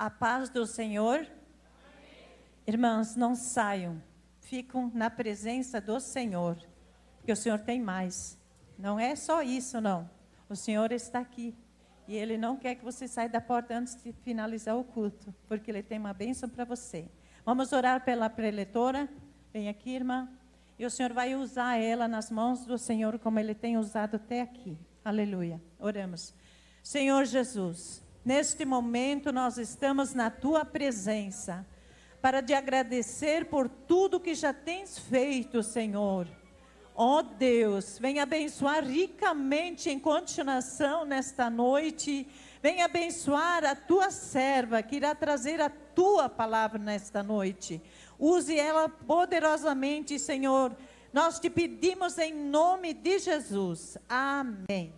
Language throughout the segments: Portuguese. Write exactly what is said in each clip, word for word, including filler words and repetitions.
A paz do Senhor. Amém. Irmãos, não saiam. Ficam na presença do Senhor. Porque o Senhor tem mais. Não é só isso, não. O Senhor está aqui. E Ele não quer que você saia da porta antes de finalizar o culto. Porque Ele tem uma bênção para você. Vamos orar pela preletora. Vem aqui, irmã. E o Senhor vai usar ela nas mãos do Senhor como Ele tem usado até aqui. Aleluia. Oramos. Senhor Jesus, neste momento nós estamos na Tua presença para te agradecer por tudo que já tens feito, Senhor. Ó Deus, vem abençoar ricamente em continuação nesta noite. Vem abençoar a Tua serva que irá trazer a Tua palavra nesta noite. Use ela poderosamente, Senhor. Nós te pedimos em nome de Jesus. Amém.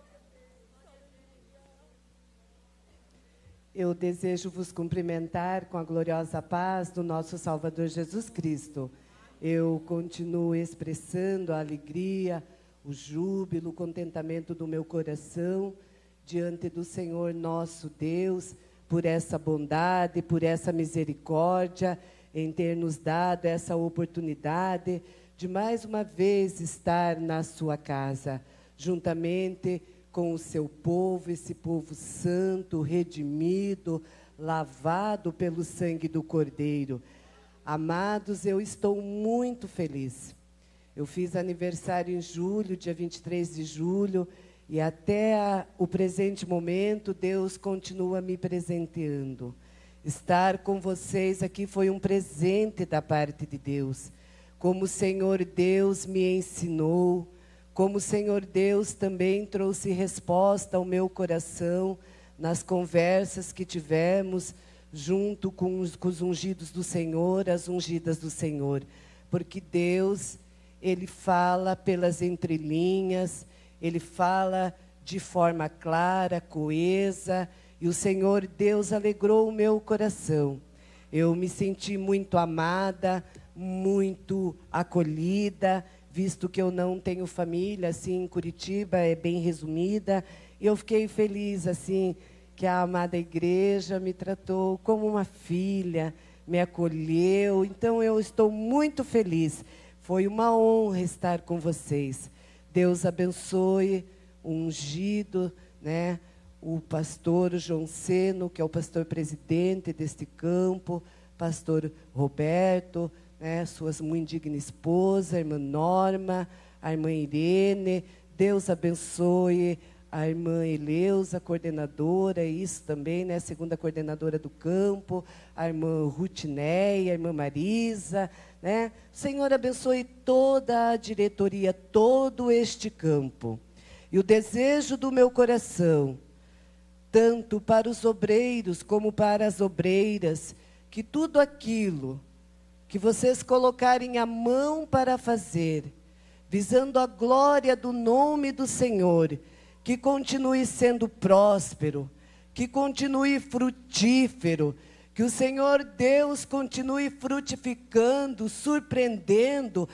Eu desejo vos cumprimentar com a gloriosa paz do nosso Salvador Jesus Cristo. Eu continuo expressando a alegria, o júbilo, o contentamento do meu coração diante do Senhor nosso Deus, por essa bondade, por essa misericórdia, em ter nos dado essa oportunidade de mais uma vez estar na sua casa, juntamente com o seu povo, esse povo santo, redimido, lavado pelo sangue do Cordeiro. Amados, eu estou muito feliz. Eu fiz aniversário em julho, dia vinte e três de julho, e até a, o presente momento, Deus continua me presenteando. Estar com vocês aqui foi um presente da parte de Deus. Como o Senhor Deus me ensinou, como o Senhor Deus também trouxe resposta ao meu coração nas conversas que tivemos junto com os, com os ungidos do Senhor, as ungidas do Senhor. Porque Deus, Ele fala pelas entrelinhas, Ele fala de forma clara, coesa, e o Senhor Deus alegrou o meu coração. Eu me senti muito amada, muito acolhida, visto que eu não tenho família, assim, em Curitiba, é bem resumida. E eu fiquei feliz, assim, que a amada igreja me tratou como uma filha, me acolheu. Então, eu estou muito feliz. Foi uma honra estar com vocês. Deus abençoe o ungido, né? O pastor João Seno, que é o pastor presidente deste campo, pastor Roberto, né, sua muito digna esposa, a irmã Norma, a irmã Irene. Deus abençoe a irmã Eleusa, coordenadora, isso também, né, segunda coordenadora do campo, a irmã Rutineia, a irmã Marisa, né. O Senhor abençoe toda a diretoria, todo este campo. E o desejo do meu coração, tanto para os obreiros como para as obreiras, que tudo aquilo que vocês colocarem a mão para fazer, visando a glória do nome do Senhor, que continue sendo próspero, que continue frutífero, que o Senhor Deus continue frutificando, surpreendendo,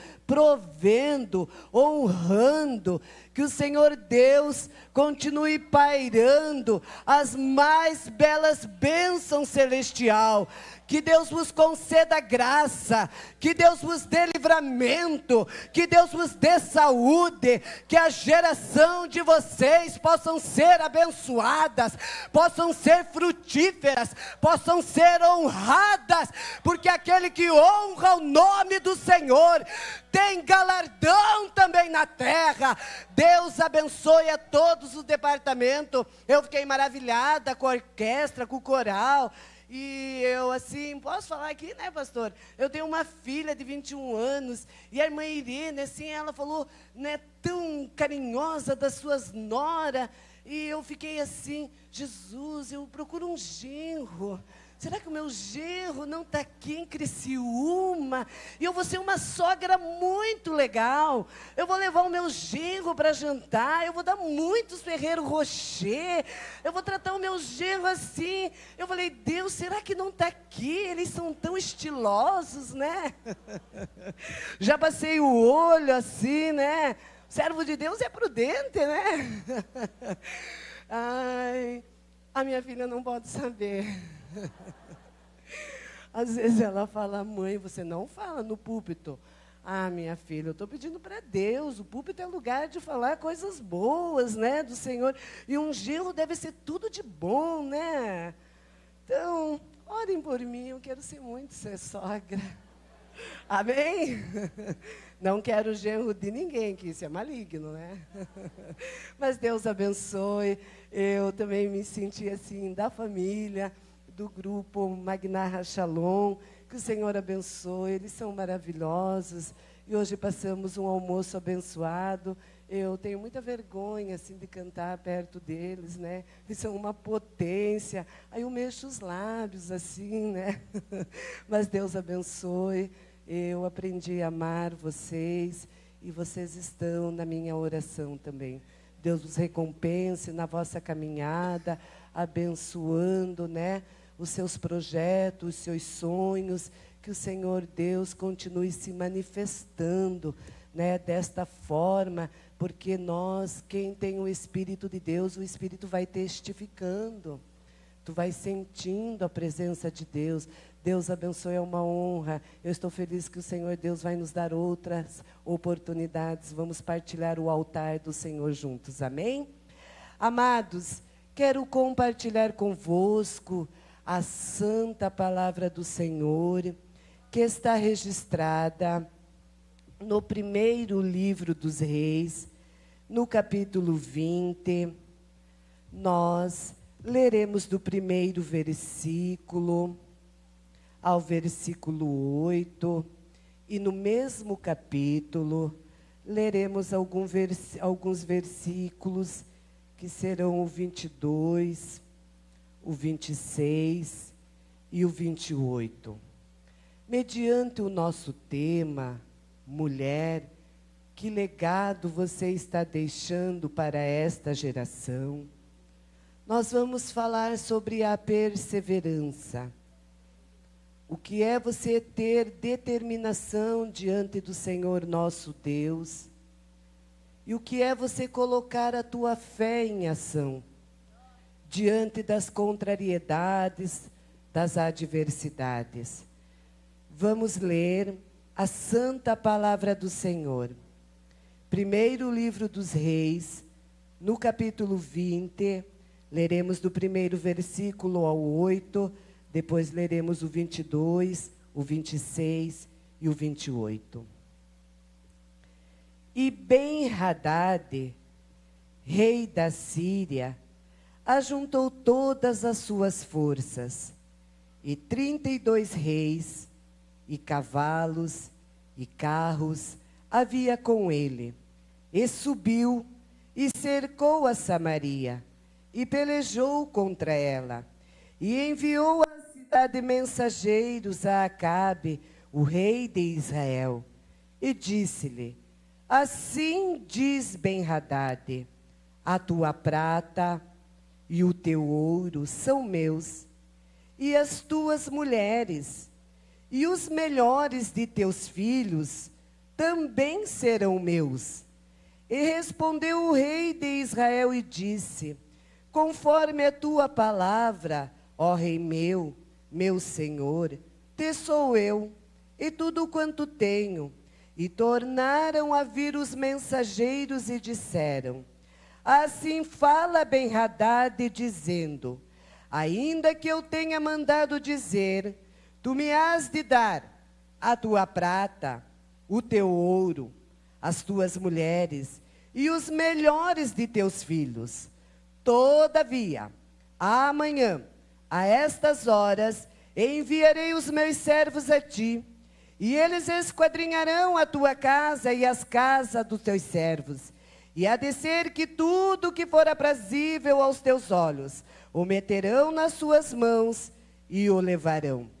provendo, honrando, que o Senhor Deus continue pairando as mais belas bênçãos celestial, que Deus vos conceda graça, que Deus vos dê livramento, que Deus vos dê saúde, que a geração de vocês possam ser abençoadas, possam ser frutíferas, possam ser honradas, porque aquele que honra o nome do Senhor tem galardão também na terra. Deus abençoe a todos os departamentos. Eu fiquei maravilhada com a orquestra, com o coral. E eu, assim, posso falar aqui, né, pastor? Eu tenho uma filha de vinte e um anos, e a irmã Irene, assim, ela falou, né, tão carinhosa das suas noras, e eu fiquei assim, Jesus, eu procuro um genro. Será que o meu genro não está aqui em Criciúma? E eu vou ser uma sogra muito legal. Eu vou levar o meu genro para jantar. Eu vou dar muitos Ferrero Rocher. Eu vou tratar o meu genro assim. Eu falei, Deus, será que não está aqui? Eles são tão estilosos, né? Já passei o olho assim, né? O servo de Deus é prudente, né? Ai, a minha filha não pode saber. Às vezes ela fala, mãe, você não fala no púlpito. Ah, minha filha, eu estou pedindo para Deus. O púlpito é lugar de falar coisas boas, né, do Senhor. E um genro deve ser tudo de bom, né? Então, orem por mim, eu quero ser muito ser sogra. Amém? Não quero genro de ninguém, que isso é maligno, né? Mas Deus abençoe. Eu também me senti assim, da família, do grupo Magnar Shalom. Que o Senhor abençoe, eles são maravilhosos. E hoje passamos um almoço abençoado. Eu tenho muita vergonha, assim, de cantar perto deles, né? Eles são uma potência. Aí eu mexo os lábios, assim, né? Mas Deus abençoe. Eu aprendi a amar vocês e vocês estão na minha oração também. Deus os recompense na vossa caminhada, abençoando, né, os seus projetos, os seus sonhos, que o Senhor Deus continue se manifestando, né, desta forma, porque nós, quem tem o Espírito de Deus, o Espírito vai testificando. Tu vai sentindo a presença de Deus. Deus abençoe, é uma honra. Eu estou feliz que o Senhor Deus vai nos dar outras oportunidades. Vamos partilhar o altar do Senhor juntos, amém? Amados, quero compartilhar convosco a santa palavra do Senhor, que está registrada no primeiro livro dos Reis, no capítulo vinte. Nós leremos do primeiro versículo ao versículo oito, e no mesmo capítulo leremos algum vers alguns versículos que serão o vinte e dois, o vinte e seis e o vinte e oito. Mediante o nosso tema, mulher, que legado você está deixando para esta geração? Nós vamos falar sobre a perseverança. O que é você ter determinação diante do Senhor nosso Deus? E o que é você colocar a tua fé em ação diante das contrariedades, das adversidades? Vamos ler a santa palavra do Senhor. Primeiro livro dos Reis, no capítulo vinte, leremos do primeiro versículo ao oito, depois leremos o vinte e dois, o vinte e seis e o vinte e oito. E Ben-Hadad, rei da Síria, ajuntou todas as suas forças, e trinta e dois reis, e cavalos, e carros havia com ele, e subiu, e cercou a Samaria, e pelejou contra ela, e enviou à cidade mensageiros a Acabe, o rei de Israel, e disse-lhe: assim diz Ben-Hadad, a tua prata e o teu ouro são meus, e as tuas mulheres, e os melhores de teus filhos também serão meus. E respondeu o rei de Israel e disse: conforme a tua palavra, ó rei meu, meu senhor, te sou eu, e tudo quanto tenho. E tornaram a vir os mensageiros e disseram: assim fala Ben-Hadad, dizendo: ainda que eu tenha mandado dizer, tu me has de dar a tua prata, o teu ouro, as tuas mulheres e os melhores de teus filhos. Todavia, amanhã, a estas horas, enviarei os meus servos a ti, e eles esquadrinharão a tua casa e as casas dos teus servos. E há de ser que tudo que for aprazível aos teus olhos, o meterão nas suas mãos e o levarão.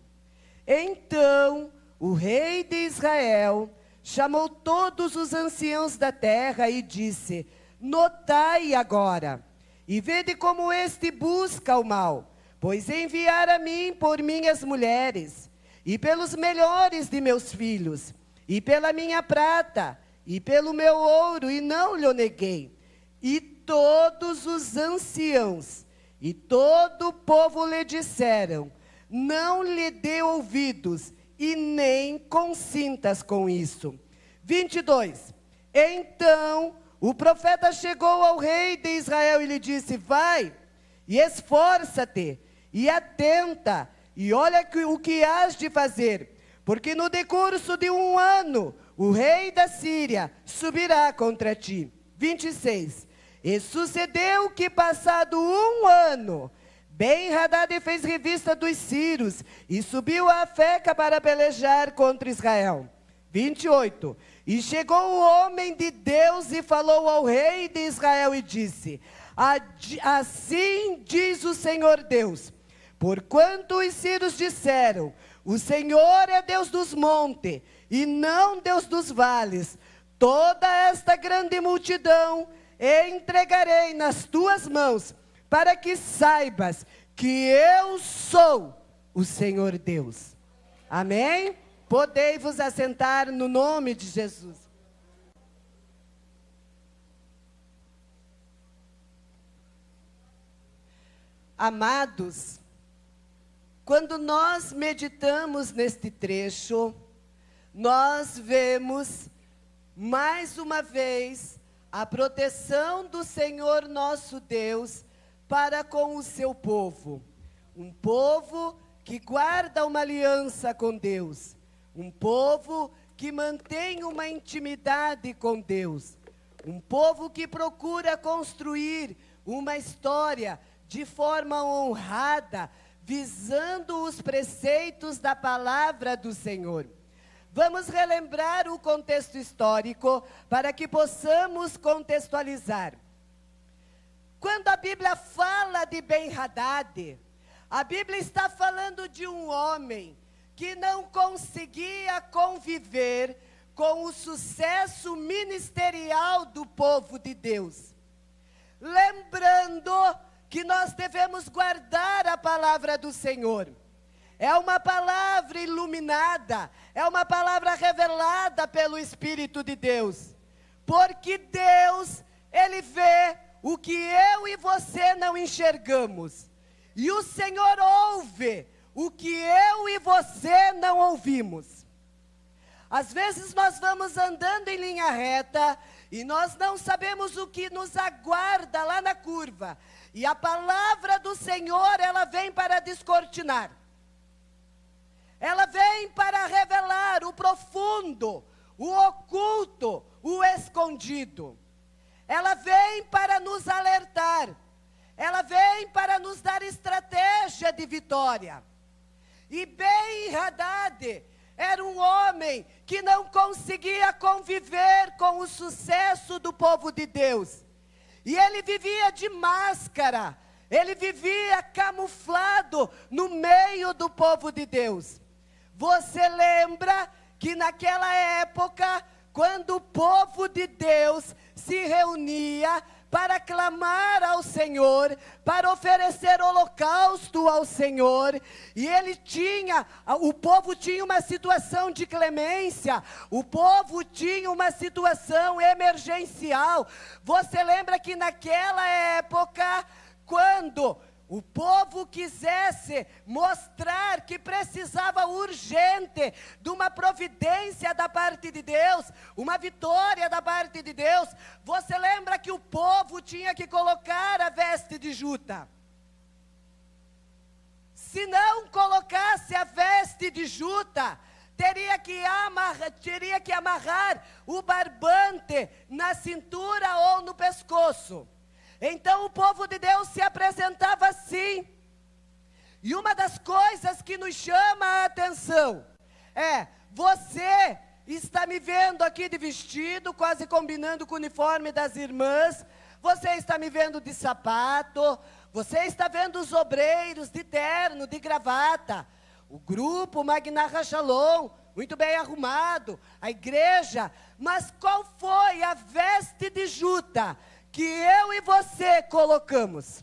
Então, o rei de Israel chamou todos os anciãos da terra e disse: notai agora, e vede como este busca o mal, pois enviar a mim por minhas mulheres, e pelos melhores de meus filhos, e pela minha prata, e pelo meu ouro, e não lhe neguei. E todos os anciãos, e todo o povo lhe disseram: não lhe dê ouvidos e nem consintas com isso. vinte e dois. Então o profeta chegou ao rei de Israel e lhe disse: vai e esforça-te e atenta e olha que, o que has de fazer, porque no decurso de um ano o rei da Síria subirá contra ti. vinte e seis. E sucedeu que passado um ano, Ben-Hadad fez revista dos sírios e subiu a Afeca para pelejar contra Israel. vinte e oito. E chegou o homem de Deus e falou ao rei de Israel e disse: assim diz o Senhor Deus, porquanto os sírios disseram: o Senhor é Deus dos montes e não Deus dos vales, toda esta grande multidão entregarei nas tuas mãos, para que saibas que eu sou o Senhor Deus. Amém? Podei-vos assentar no nome de Jesus. Amados, quando nós meditamos neste trecho, nós vemos mais uma vez a proteção do Senhor nosso Deus para com o seu povo. Um povo que guarda uma aliança com Deus. Um povo que mantém uma intimidade com Deus. Um povo que procura construir uma história de forma honrada, visando os preceitos da palavra do Senhor. Vamos relembrar o contexto histórico para que possamos contextualizar. Quando a Bíblia fala de Ben-Hadad, a Bíblia está falando de um homem que não conseguia conviver com o sucesso ministerial do povo de Deus. Lembrando que nós devemos guardar a palavra do Senhor. É uma palavra iluminada, é uma palavra revelada pelo Espírito de Deus. Porque Deus, Ele vê o que eu e você não enxergamos. E o Senhor ouve o que eu e você não ouvimos. Às vezes nós vamos andando em linha reta e nós não sabemos o que nos aguarda lá na curva. E a palavra do Senhor, ela vem para descortinar. Ela vem para revelar o profundo, o oculto, o escondido. Ela vem para nos alertar. Ela vem para nos dar estratégia de vitória. E Ben-Hadad era um homem que não conseguia conviver com o sucesso do povo de Deus. E ele vivia de máscara. Ele vivia camuflado no meio do povo de Deus. Você lembra que naquela época, quando o povo de Deus se reunia para clamar ao Senhor, para oferecer holocausto ao Senhor, e ele tinha, o povo tinha uma situação de clemência, o povo tinha uma situação emergencial. Você lembra que naquela época, quando o povo quisesse mostrar que precisava urgente de uma providência da parte de Deus, uma vitória da parte de Deus, você lembra que o povo tinha que colocar a veste de juta. Se não colocasse a veste de juta, teria que amarrar, teria que amarrar o barbante na cintura ou no pescoço. Então o povo de Deus se apresentava assim. E uma das coisas que nos chama a atenção é: você está me vendo aqui de vestido, quase combinando com o uniforme das irmãs. Você está me vendo de sapato. Você está vendo os obreiros de terno, de gravata. O grupo Magnarra Shalom, muito bem arrumado. A igreja. Mas qual foi a veste de juta que eu e você colocamos?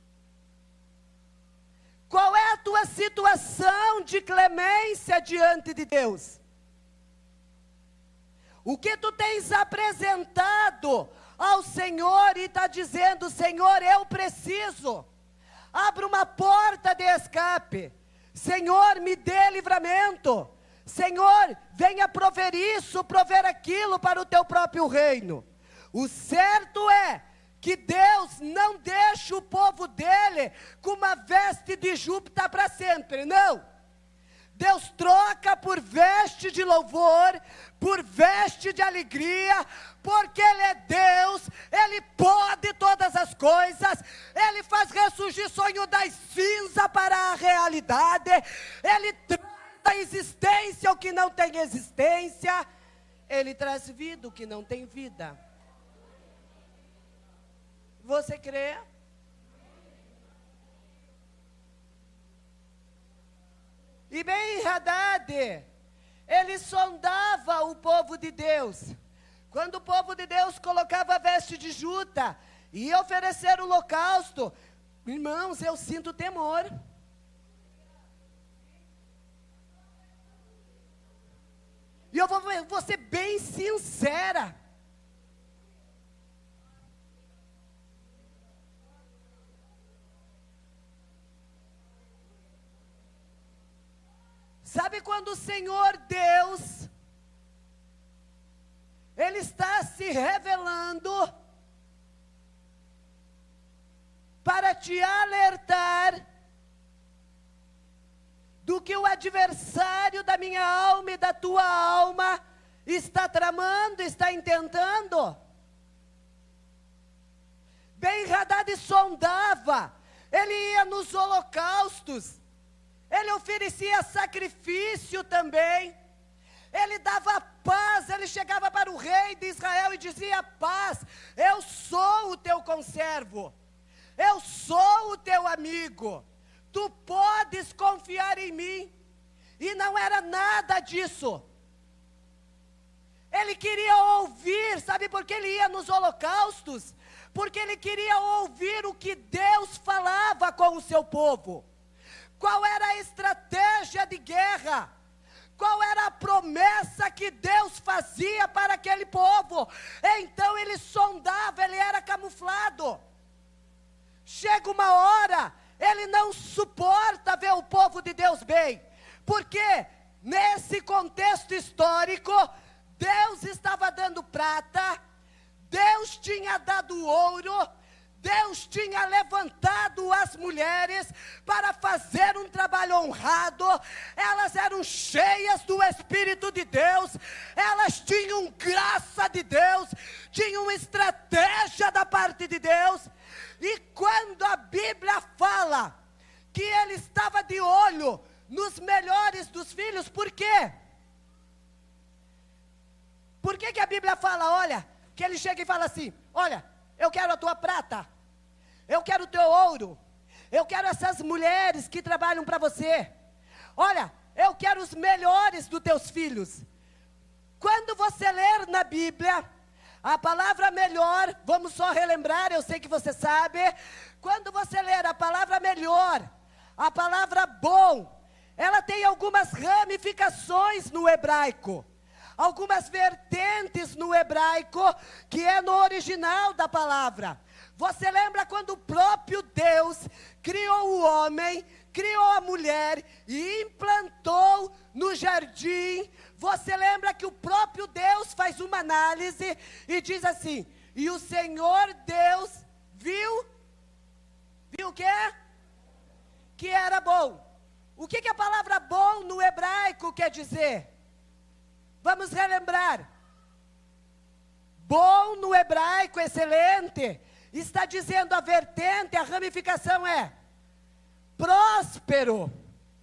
Qual é a tua situação de clemência diante de Deus? O que tu tens apresentado ao Senhor e está dizendo: Senhor, eu preciso. Abra uma porta de escape. Senhor, me dê livramento. Senhor, venha prover isso, prover aquilo para o teu próprio reino. O certo é que Deus não deixa o povo dele com uma veste de Júpiter para sempre, não. Deus troca por veste de louvor, por veste de alegria, porque Ele é Deus, Ele pode todas as coisas, Ele faz ressurgir sonho das cinzas para a realidade, Ele traz a existência o que não tem existência, Ele traz vida o que não tem vida. Você crê? E Ben-Hadad, ele sondava o povo de Deus. Quando o povo de Deus colocava a veste de juta e ia oferecer o holocausto, irmãos, eu sinto temor. E eu vou, vou ser bem sincera. Sabe quando o Senhor Deus, Ele está se revelando para te alertar do que o adversário da minha alma e da tua alma está tramando, está intentando? Ben-Hadad sondava, ele ia nos holocaustos, ele oferecia sacrifício também, ele dava paz, ele chegava para o rei de Israel e dizia: paz, eu sou o teu conservo, eu sou o teu amigo, tu podes confiar em mim. E não era nada disso. Ele queria ouvir, sabe por que ele ia nos holocaustos? Porque ele queria ouvir o que Deus falava com o seu povo. Qual era a estratégia de guerra? Qual era a promessa que Deus fazia para aquele povo? Então ele sondava, ele era camuflado. Chega uma hora, ele não suporta ver o povo de Deus bem. Porque nesse contexto histórico, Deus estava dando prata, Deus tinha dado ouro, Deus tinha levantado as mulheres para fazer um trabalho honrado, elas eram cheias do Espírito de Deus, elas tinham graça de Deus, tinham estratégia da parte de Deus. E quando a Bíblia fala que ele estava de olho nos melhores dos filhos, por quê? Por que que a Bíblia fala, olha, que ele chega e fala assim: olha, eu quero a tua prata, eu quero o teu ouro, eu quero essas mulheres que trabalham para você, olha, eu quero os melhores dos teus filhos. Quando você ler na Bíblia, a palavra melhor, vamos só relembrar, eu sei que você sabe, quando você ler a palavra melhor, a palavra bom, ela tem algumas ramificações no hebraico, algumas vertentes no hebraico, que é no original da palavra. Você lembra quando o próprio Deus criou o homem, criou a mulher e implantou no jardim? Você lembra que o próprio Deus faz uma análise e diz assim: e o Senhor Deus viu, viu o quê? Que era bom. O que que a palavra bom no hebraico quer dizer? Vamos relembrar. Bom no hebraico, excelente, está dizendo a vertente, a ramificação é próspero,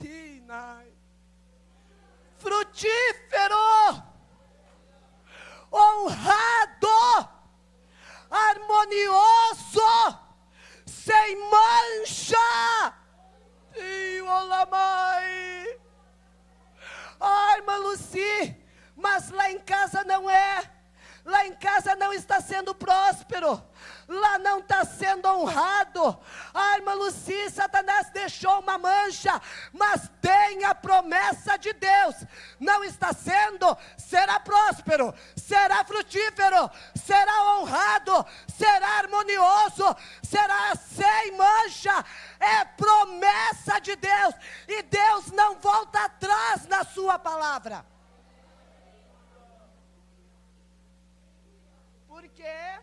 frutífero, honrado, harmonioso, sem mancha. E olá, mãe. Ai, irmã Luci, mas lá em casa não é. Lá em casa não está sendo próspero. lá não está sendo honrado. A irmã Luci, Satanás deixou uma mancha, mas tem a promessa de Deus. Não está sendo, será próspero, será frutífero, será honrado, será harmonioso, será sem mancha. É promessa de Deus, e Deus não volta atrás na sua palavra. Por quê?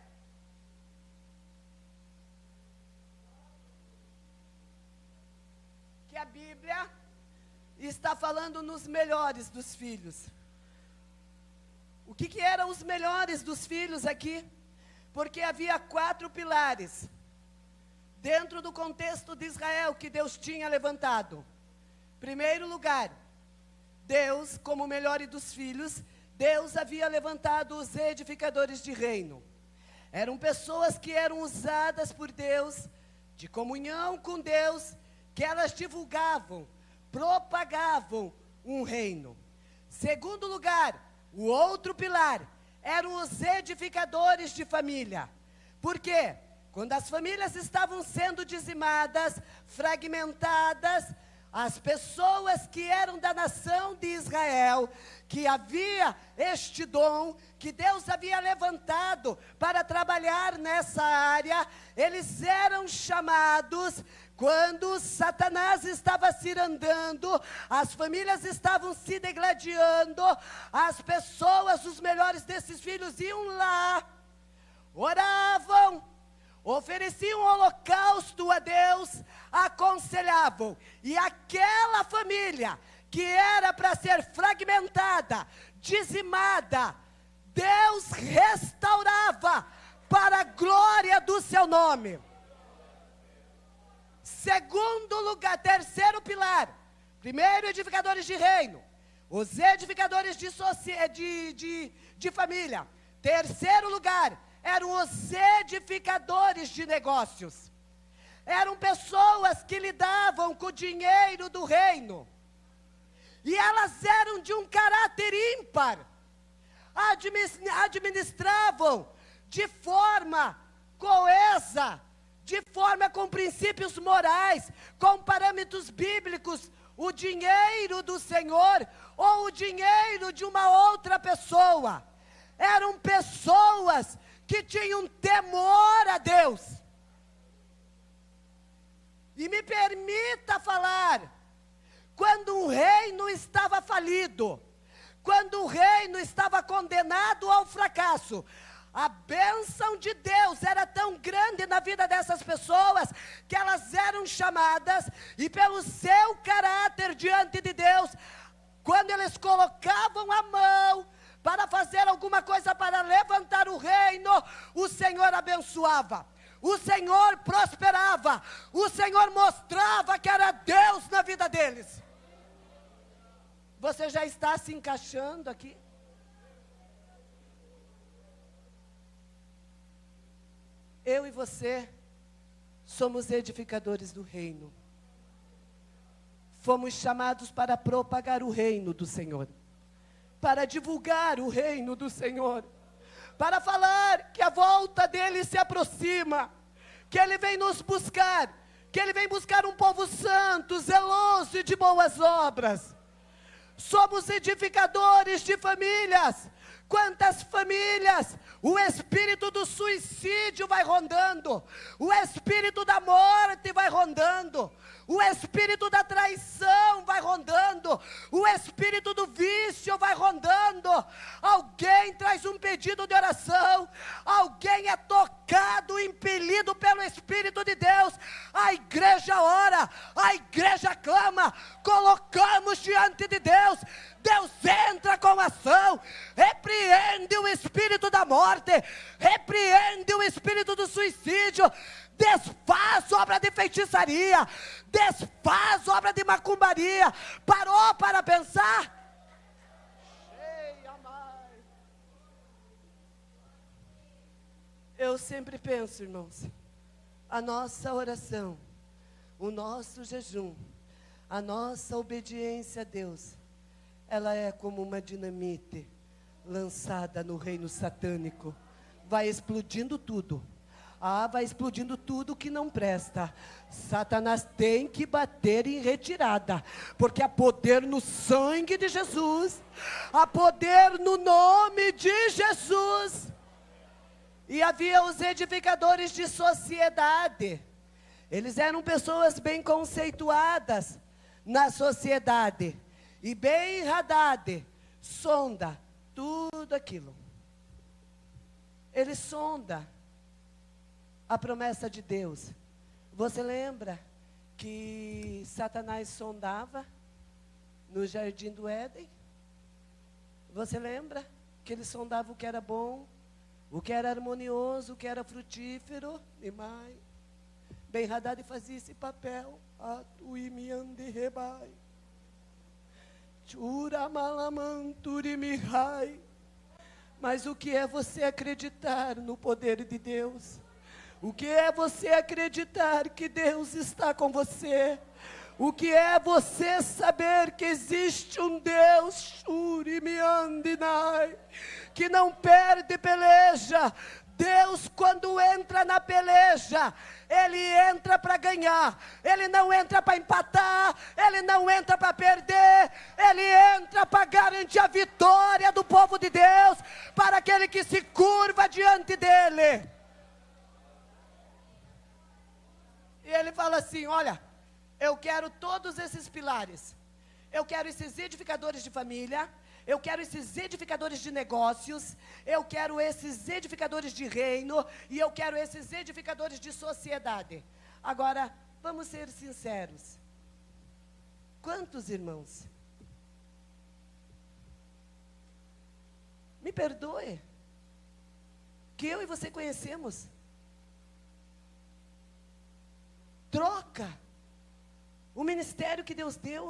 Que a Bíblia está falando nos melhores dos filhos. O que, que eram os melhores dos filhos aqui? Porque havia quatro pilares dentro do contexto de Israel que Deus tinha levantado. Primeiro lugar, Deus, como o melhor dos filhos, Deus havia levantado os edificadores de reino. Eram pessoas que eram usadas por Deus, de comunhão com Deus, que elas divulgavam, propagavam um reino. Segundo lugar, o outro pilar, eram os edificadores de família. Por quê? Quando as famílias estavam sendo dizimadas, fragmentadas, as pessoas que eram da nação de Israel, que havia este dom, que Deus havia levantado para trabalhar nessa área, eles eram chamados. Quando Satanás estava cirandando, as famílias estavam se degladiando, as pessoas, os melhores desses filhos, iam lá, oravam, ofereciam holocausto a Deus, aconselhavam, e aquela família que era para ser fragmentada, dizimada, Deus restaurava para a glória do seu nome. Segundo lugar, terceiro pilar, primeiro edificadores de reino, os edificadores de, de, de, de família. Terceiro lugar, eram os edificadores de negócios. Eram pessoas que lidavam com o dinheiro do reino. E elas eram de um caráter ímpar. Administravam de forma coesa, de forma com princípios morais, com parâmetros bíblicos, o dinheiro do Senhor ou o dinheiro de uma outra pessoa. Eram pessoas que tinham temor a Deus. E me permita falar, quando um reino estava falido, quando o reino estava condenado ao fracasso, a bênção de Deus era tão grande na vida dessas pessoas, que elas eram chamadas, e pelo seu caráter diante de Deus, quando eles colocavam a mão para fazer alguma coisa para levantar o reino, o Senhor abençoava, o Senhor prosperava, o Senhor mostrava que era Deus na vida deles. Você já está se encaixando aqui? Eu e você somos edificadores do reino. Fomos chamados para propagar o reino do Senhor, para divulgar o reino do Senhor, para falar que a volta dele se aproxima, que ele vem nos buscar, que ele vem buscar um povo santo, zeloso e de boas obras. Somos edificadores de famílias. Quantas famílias o espírito do suicídio vai rondando, o espírito da morte vai rondando, o espírito da traição vai rondando, o espírito do vício vai rondando. Alguém traz um pedido de oração, alguém é tocado, impelido pelo Espírito de Deus, a igreja ora, a igreja clama, colocamos diante de Deus, Deus entra com ação, repreende o espírito da morte, repreende o espírito do suicídio, desfaz obra de feitiçaria, desfaz obra de macumbaria. Parou para pensar? Eu sempre penso, irmãos, a nossa oração, o nosso jejum, a nossa obediência a Deus, ela é como uma dinamite lançada no reino satânico, vai explodindo tudo. Ah, vai explodindo tudo que não presta. Satanás tem que bater em retirada, porque há poder no sangue de Jesus, há poder no nome de Jesus. E havia os edificadores de sociedade. Eles eram pessoas bem conceituadas na sociedade. E Ben-Hadad sonda tudo aquilo. Ele sonda a promessa de Deus. Você lembra que Satanás sondava no jardim do Éden? Você lembra que ele sondava o que era bom, o que era harmonioso, o que era frutífero? E mais, Ben-Hadad fazia esse papel. Atuimiande rebai. Churamalamanturi-mihai. Mas o que é você acreditar no poder de Deus? O que é você acreditar que Deus está com você? O que é você saber que existe um Deus, Shurimiandinai, que não perde peleja? Deus, quando entra na peleja, Ele entra para ganhar. Ele não entra para empatar, Ele não entra para perder, Ele entra para garantir a vitória do povo de Deus, para aquele que se curva diante dEle. E Ele fala assim, olha, eu quero todos esses pilares. Eu quero esses edificadores de família, eu quero esses edificadores de negócios, eu quero esses edificadores de reino, e eu quero esses edificadores de sociedade. Agora, vamos ser sinceros. Quantos irmãos? Me perdoe, que eu e você conhecemos. Troca o ministério que Deus deu.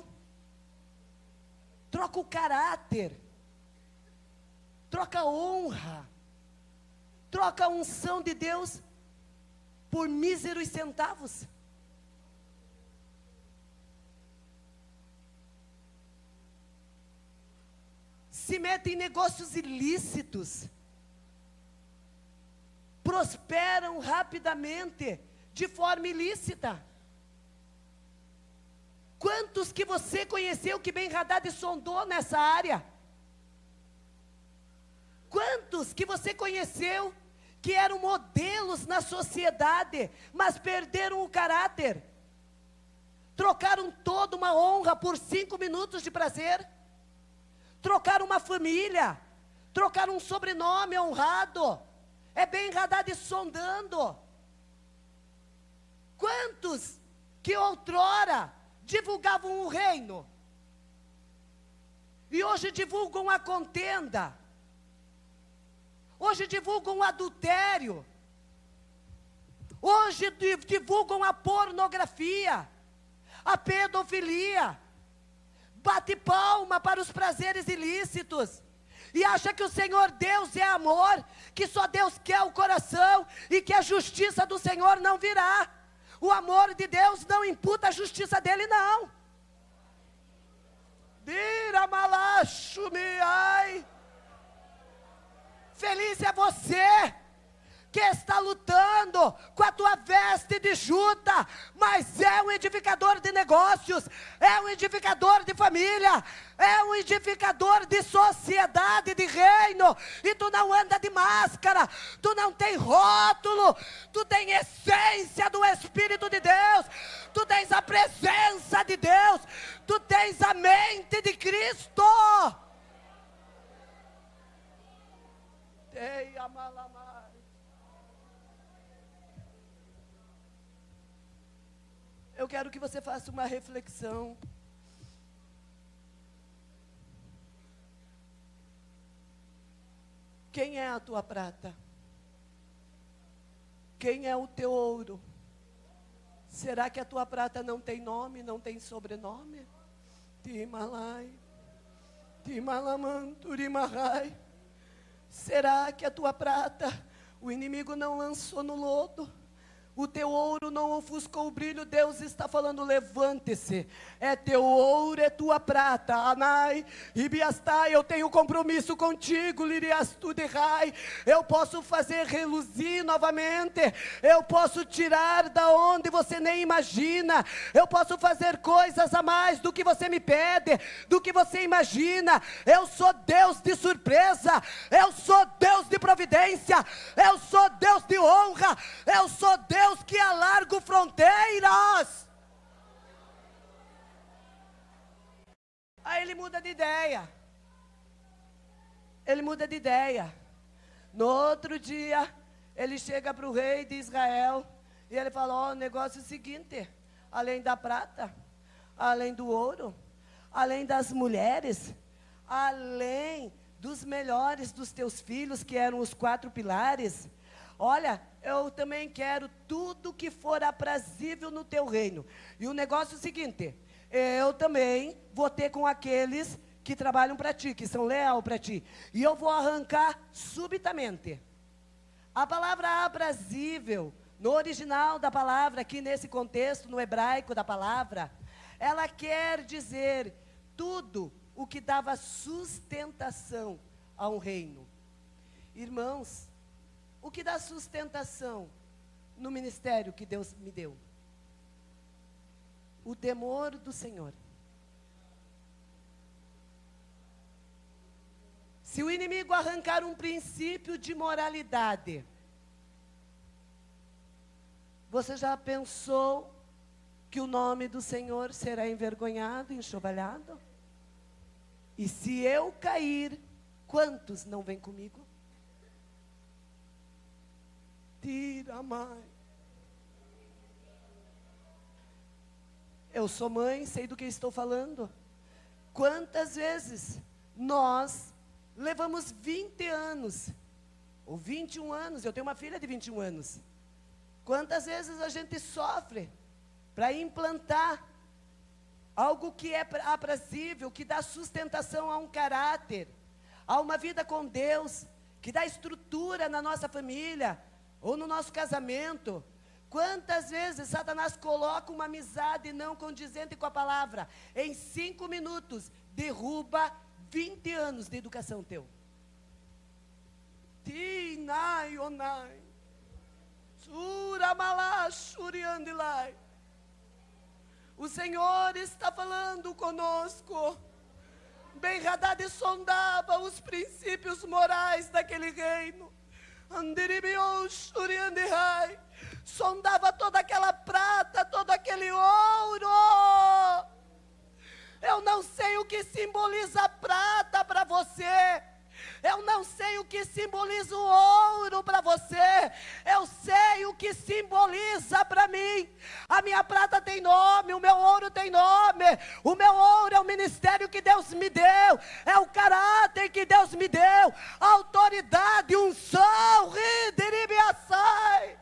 Troca o caráter, troca a honra, troca a unção de Deus por míseros centavos. Se metem em negócios ilícitos, prosperam rapidamente de forma ilícita. Quantos que você conheceu que Ben-Hadad sondou nessa área? Quantos que você conheceu que eram modelos na sociedade, mas perderam o caráter? Trocaram toda uma honra por cinco minutos de prazer? Trocaram uma família? Trocaram um sobrenome honrado? É Ben-Hadad sondando. Quantos que outrora divulgavam o reino, e hoje divulgam a contenda, hoje divulgam o adultério, hoje divulgam a pornografia, a pedofilia, bate palma para os prazeres ilícitos, e acha que o Senhor Deus é amor, que só Deus quer o coração, e que a justiça do Senhor não virá. O amor de Deus não imputa a justiça dele, não. Feliz é você que está lutando com a tua veste de juta, mas é um edificador de negócios, é um edificador de família, é um edificador de sociedade, de reino, e tu não anda de máscara, tu não tem rótulo, tu tem essência do Espírito de Deus, tu tens a presença de Deus, tu tens a mente de Cristo. Ei, amalamai. Eu quero que você faça uma reflexão. Quem é a tua prata? Quem é o teu ouro? Será que a tua prata não tem nome, não tem sobrenome? Timalai, Timalamanturimahai. Será que a tua prata, o inimigo não lançou no lodo? O teu ouro não ofuscou o brilho, Deus está falando, levante-se. É teu ouro, é tua prata. Anai, Ibiastai, eu tenho compromisso contigo, Liriastudehai. Eu posso fazer reluzir novamente. Eu posso tirar da onde você nem imagina. Eu posso fazer coisas a mais do que você me pede, do que você imagina. Eu sou Deus de surpresa. Eu sou Deus de providência. Eu sou Deus de honra. Eu sou Deus Deus que alarga fronteiras. Aí ele muda de ideia. Ele muda de ideia. No outro dia, ele chega para o rei de Israel e ele fala, ó, oh, o negócio é o seguinte, além da prata, além do ouro, além das mulheres, além dos melhores dos teus filhos, que eram os quatro pilares, olha, eu também quero tudo que for aprazível no teu reino. E o negócio é o seguinte, eu também vou ter com aqueles que trabalham para ti, que são leal para ti. E eu vou arrancar subitamente. A palavra aprazível, no original da palavra, aqui nesse contexto, no hebraico da palavra, ela quer dizer tudo o que dava sustentação a um reino. Irmãos, o que dá sustentação no ministério que Deus me deu? O temor do Senhor. Se o inimigo arrancar um princípio de moralidade, você já pensou que o nome do Senhor será envergonhado, enxovalhado? E se eu cair, quantos não vêm comigo? Tira, mãe. Eu sou mãe, sei do que estou falando. Quantas vezes nós levamos vinte anos, ou vinte e um anos, eu tenho uma filha de vinte e um anos. Quantas vezes a gente sofre para implantar algo que é aprazível, que dá sustentação a um caráter, a uma vida com Deus, que dá estrutura na nossa família, ou no nosso casamento. Quantas vezes Satanás coloca uma amizade não condizente com a palavra, em cinco minutos, derruba vinte anos de educação teu. Tinai onai, suramalá shuriandilai. O Senhor está falando conosco. Ben-Hadad sondava os princípios morais daquele reino. Sondava toda aquela prata, todo aquele ouro. Eu não sei o que simboliza a prata para você. Eu não sei o que simboliza o ouro para você. Eu sei o que simboliza para mim. A minha prata tem nome, o meu ouro tem nome. O meu ouro é o ministério que Deus me deu. É o caráter que Deus me deu. A autoridade, unção, ridiribiaçai.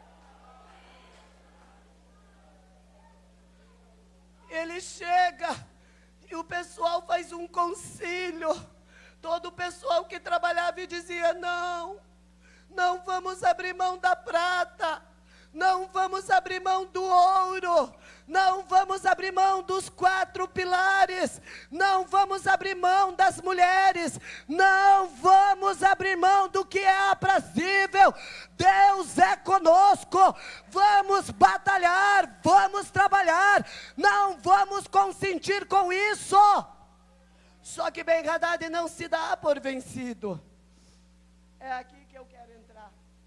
Ele chega e o pessoal faz um concílio. Todo o pessoal que trabalhava e dizia, não, não vamos abrir mão da prata, não vamos abrir mão do ouro, não vamos abrir mão dos quatro pilares, não vamos abrir mão das mulheres, não vamos abrir mão do que é aprazível. Deus é conosco, vamos batalhar, vamos trabalhar, não vamos consentir com isso. Só que Ben-Hadad não se dá por vencido. É aqui que eu quero entrar.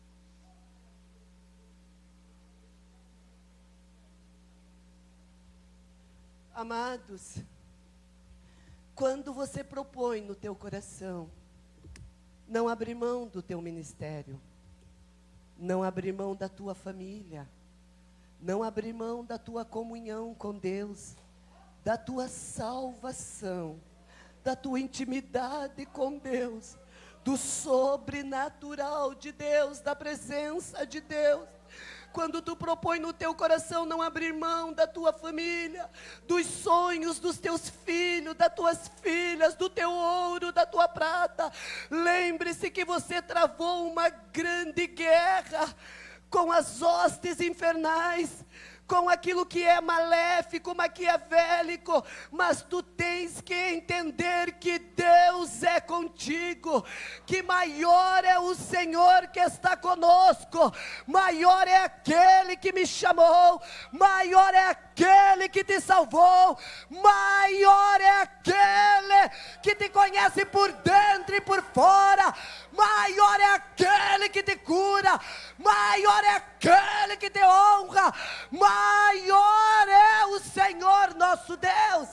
Amados, quando você propõe no teu coração não abrir mão do teu ministério, não abrir mão da tua família, não abrir mão da tua comunhão com Deus, da tua salvação, da tua intimidade com Deus, do sobrenatural de Deus, da presença de Deus. Quando tu propõe no teu coração não abrir mão da tua família, dos sonhos dos teus filhos, das tuas filhas, do teu ouro, da tua prata, lembre-se que você travou uma grande guerra com as hostes infernais, com aquilo que é maléfico, maquiavélico, mas tu tens que entender que Deus é contigo, que maior é o Senhor que está conosco, maior é aquele que me chamou, maior é aquele que te salvou, maior é aquele que te conhece por dentro e por fora, maior é aquele que te cura, maior é aquele que te honra, maior é o Senhor nosso Deus.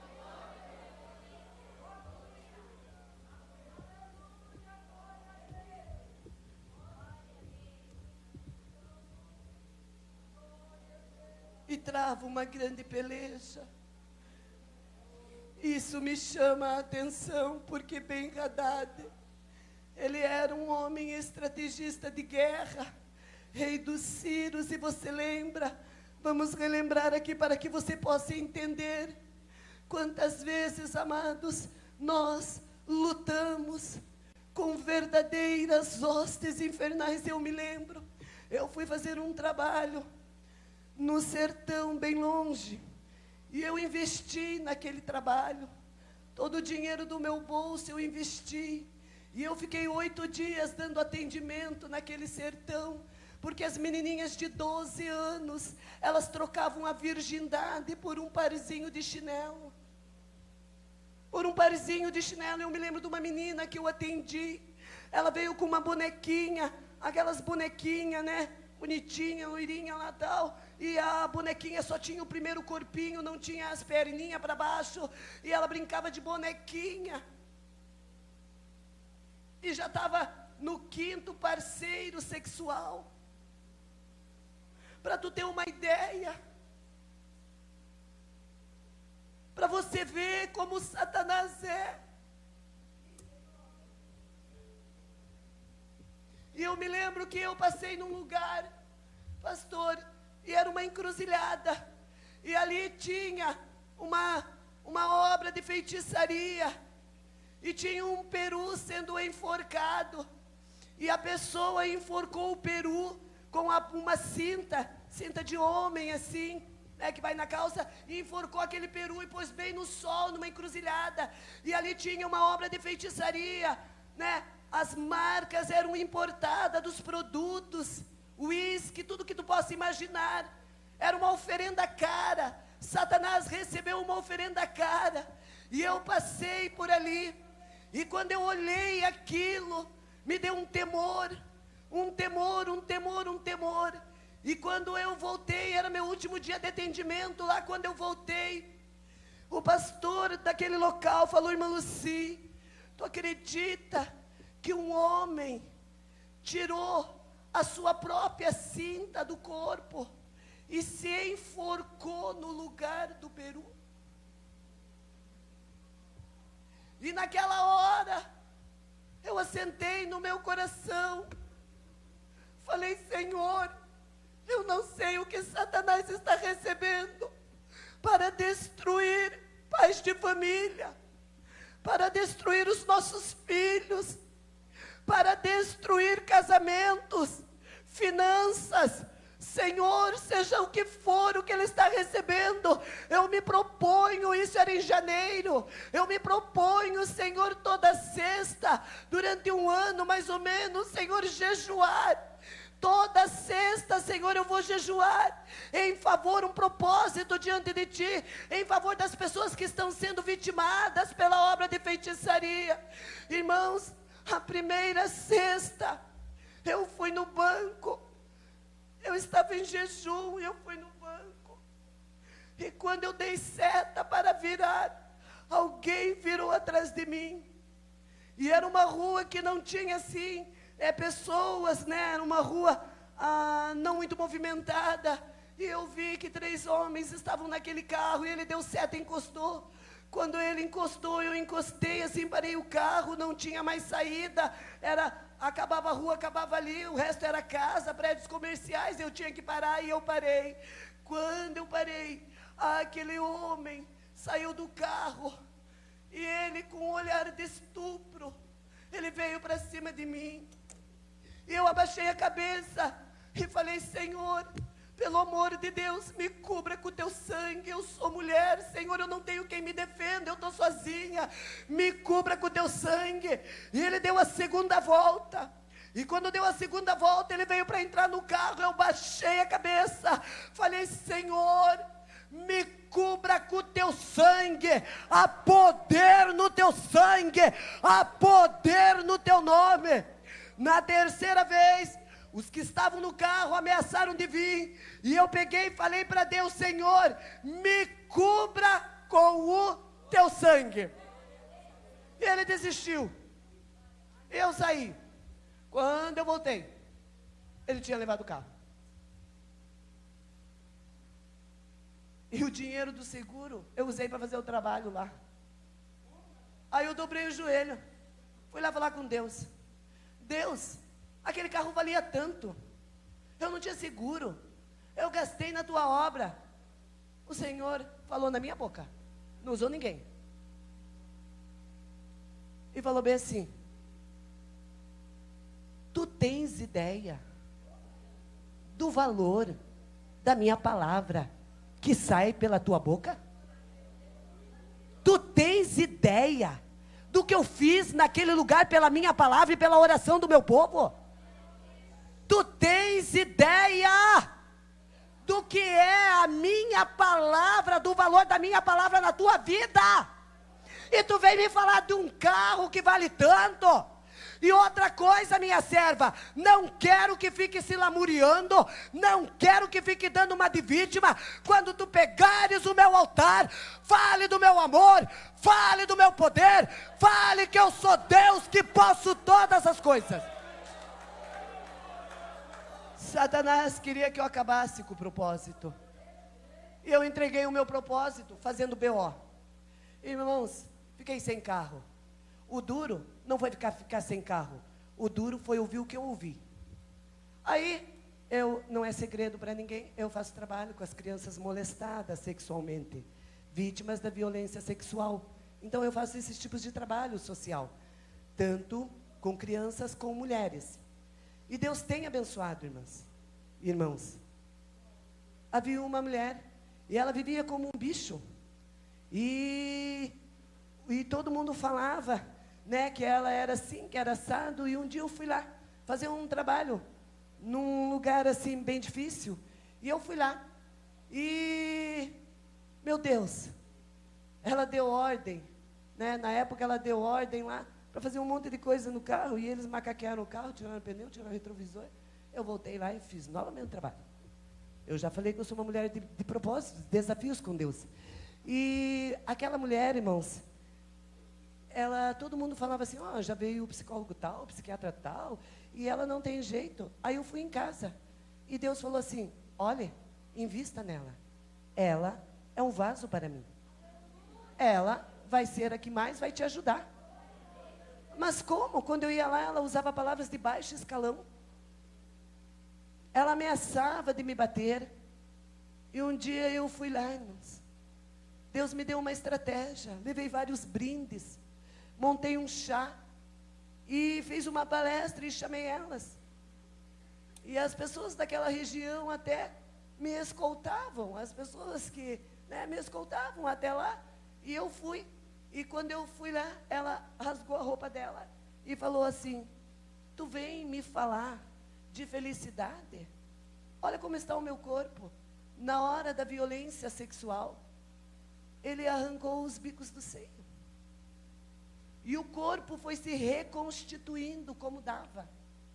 E trava uma grande peleja. Isso me chama a atenção, porque Ben-Hadad, ele era um homem estrategista de guerra, rei dos Sírios, e você lembra? Vamos relembrar aqui para que você possa entender. Quantas vezes, amados, nós lutamos com verdadeiras hostes infernais. Eu me lembro, eu fui fazer um trabalho no sertão, bem longe, e eu investi naquele trabalho, todo o dinheiro do meu bolso eu investi, e eu fiquei oito dias dando atendimento naquele sertão, porque as menininhas de doze anos, elas trocavam a virgindade por um parzinho de chinelo, por um parzinho de chinelo. Eu me lembro de uma menina que eu atendi, ela veio com uma bonequinha, aquelas bonequinhas, né, bonitinha, loirinha lá tal, e a bonequinha só tinha o primeiro corpinho, não tinha as perninhas para baixo, e ela brincava de bonequinha, e já estava no quinto parceiro sexual. Para tu ter uma ideia, para você ver como Satanás é. E eu me lembro que eu passei num lugar, pastor, e era uma encruzilhada, e ali tinha uma, uma obra de feitiçaria, e tinha um peru sendo enforcado, e a pessoa enforcou o peru com a, uma cinta, cinta de homem assim, né, que vai na calça, e enforcou aquele peru e pôs bem no sol, numa encruzilhada, e ali tinha uma obra de feitiçaria, né? As marcas eram importadas dos produtos, uísque, tudo que tu possa imaginar, era uma oferenda cara. Satanás recebeu uma oferenda cara, e eu passei por ali, e quando eu olhei aquilo, me deu um temor, um temor, um temor, um temor, e quando eu voltei, era meu último dia de atendimento lá, quando eu voltei, o pastor daquele local falou: irmã Lucy, tu acredita que um homem tirou a sua própria cinta do corpo e se enforcou no lugar do peru? E naquela hora, eu assentei no meu coração, falei: Senhor, eu não sei o que Satanás está recebendo para destruir pais de família, para destruir os nossos filhos, para destruir casamentos, finanças. Senhor, seja o que for o que ele está recebendo, eu me proponho, isso era em janeiro, eu me proponho, Senhor, toda sexta, durante um ano mais ou menos, Senhor, jejuar. Toda sexta, Senhor, eu vou jejuar em favor, um propósito diante de Ti, em favor das pessoas que estão sendo vitimadas pela obra de feitiçaria. Irmãos, a primeira sexta, eu fui no banco, eu estava em jejum, eu fui no banco, e quando eu dei seta para virar, alguém virou atrás de mim, e era uma rua que não tinha assim, é, pessoas, né, era uma rua ah, não muito movimentada, e eu vi que três homens estavam naquele carro, e ele deu seta e encostou. Quando ele encostou, eu encostei assim, parei o carro, não tinha mais saída, era, acabava a rua, acabava ali, o resto era casa, prédios comerciais, eu tinha que parar e eu parei. Quando eu parei, aquele homem saiu do carro, e ele com um olhar de estupro, ele veio para cima de mim, e eu abaixei a cabeça, e falei: Senhor, pelo amor de Deus, me cubra com o teu sangue. Eu sou mulher, Senhor, eu não tenho quem me defenda, eu estou sozinha. Me cubra com o teu sangue. E ele deu a segunda volta. E quando deu a segunda volta, ele veio para entrar no carro. Eu baixei a cabeça. Falei: Senhor, me cubra com o teu sangue. Há poder no teu sangue. Há poder no teu nome. Na terceira vez, os que estavam no carro ameaçaram de vir. E eu peguei e falei para Deus: Senhor, me cubra com o teu sangue. E ele desistiu. Eu saí. Quando eu voltei, ele tinha levado o carro. E o dinheiro do seguro eu usei para fazer o trabalho lá. Aí eu dobrei o joelho. Fui lá falar com Deus. Deus, aquele carro valia tanto. Eu não tinha seguro. Eu gastei na tua obra. O Senhor falou na minha boca. Não usou ninguém. E falou bem assim: tu tens ideia do valor da minha palavra que sai pela tua boca? Tu tens ideia do que eu fiz naquele lugar pela minha palavra e pela oração do meu povo? Tu tens ideia do que é a minha palavra, do valor da minha palavra na tua vida? E tu vem me falar de um carro que vale tanto? E outra coisa, minha serva, não quero que fique se lamuriando, não quero que fique dando uma de vítima. Quando tu pegares o meu altar, fale do meu amor, fale do meu poder, fale que eu sou Deus que posso todas as coisas. Satanás queria que eu acabasse com o propósito. E eu entreguei o meu propósito fazendo B O. Irmãos, fiquei sem carro. O duro não foi ficar, ficar sem carro. O duro foi ouvir o que eu ouvi. Aí, eu, não é segredo para ninguém, eu faço trabalho com as crianças molestadas sexualmente, vítimas da violência sexual. Então, eu faço esses tipos de trabalho social, tanto com crianças como mulheres. E Deus tem abençoado, irmãs, irmãos. Havia uma mulher, e ela vivia como um bicho. E, e todo mundo falava, né, que ela era assim, que era assado. E um dia eu fui lá fazer um trabalho num lugar assim bem difícil. E eu fui lá. E, meu Deus, ela deu ordem, né? Na época ela deu ordem lá para fazer um monte de coisa no carro. E eles macaquearam o carro, tiraram o pneu, tiraram o retrovisor. Eu voltei lá e fiz novamente o trabalho. Eu já falei que eu sou uma mulher de, de propósitos, desafios com Deus. E aquela mulher, irmãos, ela, todo mundo falava assim: ó, oh, já veio o psicólogo tal, o psiquiatra tal, e ela não tem jeito. Aí eu fui em casa, e Deus falou assim: olha, invista nela. Ela é um vaso para mim. Ela vai ser a que mais vai te ajudar. Mas como? Quando eu ia lá, ela usava palavras de baixo escalão. Ela ameaçava de me bater. E um dia eu fui lá, irmãos. Deus me deu uma estratégia. Levei vários brindes. Montei um chá. E fiz uma palestra e chamei elas. E as pessoas daquela região até me escoltavam. As pessoas que, né, me escoltavam até lá. E eu fui. E quando eu fui lá, ela rasgou a roupa dela e falou assim: tu vem me falar de felicidade? Olha como está o meu corpo. Na hora da violência sexual, ele arrancou os bicos do seio. E o corpo foi se reconstituindo como dava.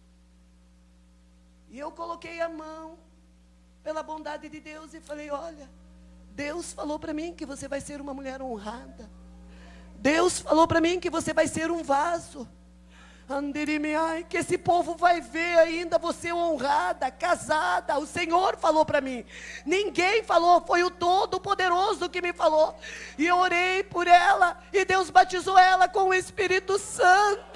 E eu coloquei a mão, pela bondade de Deus, e falei: olha, Deus falou para mim que você vai ser uma mulher honrada. Deus falou para mim que você vai ser um vaso. Ai, que esse povo vai ver ainda você honrada, casada. O Senhor falou para mim. Ninguém falou, foi o Todo-Poderoso que me falou. E eu orei por ela, e Deus batizou ela com o Espírito Santo.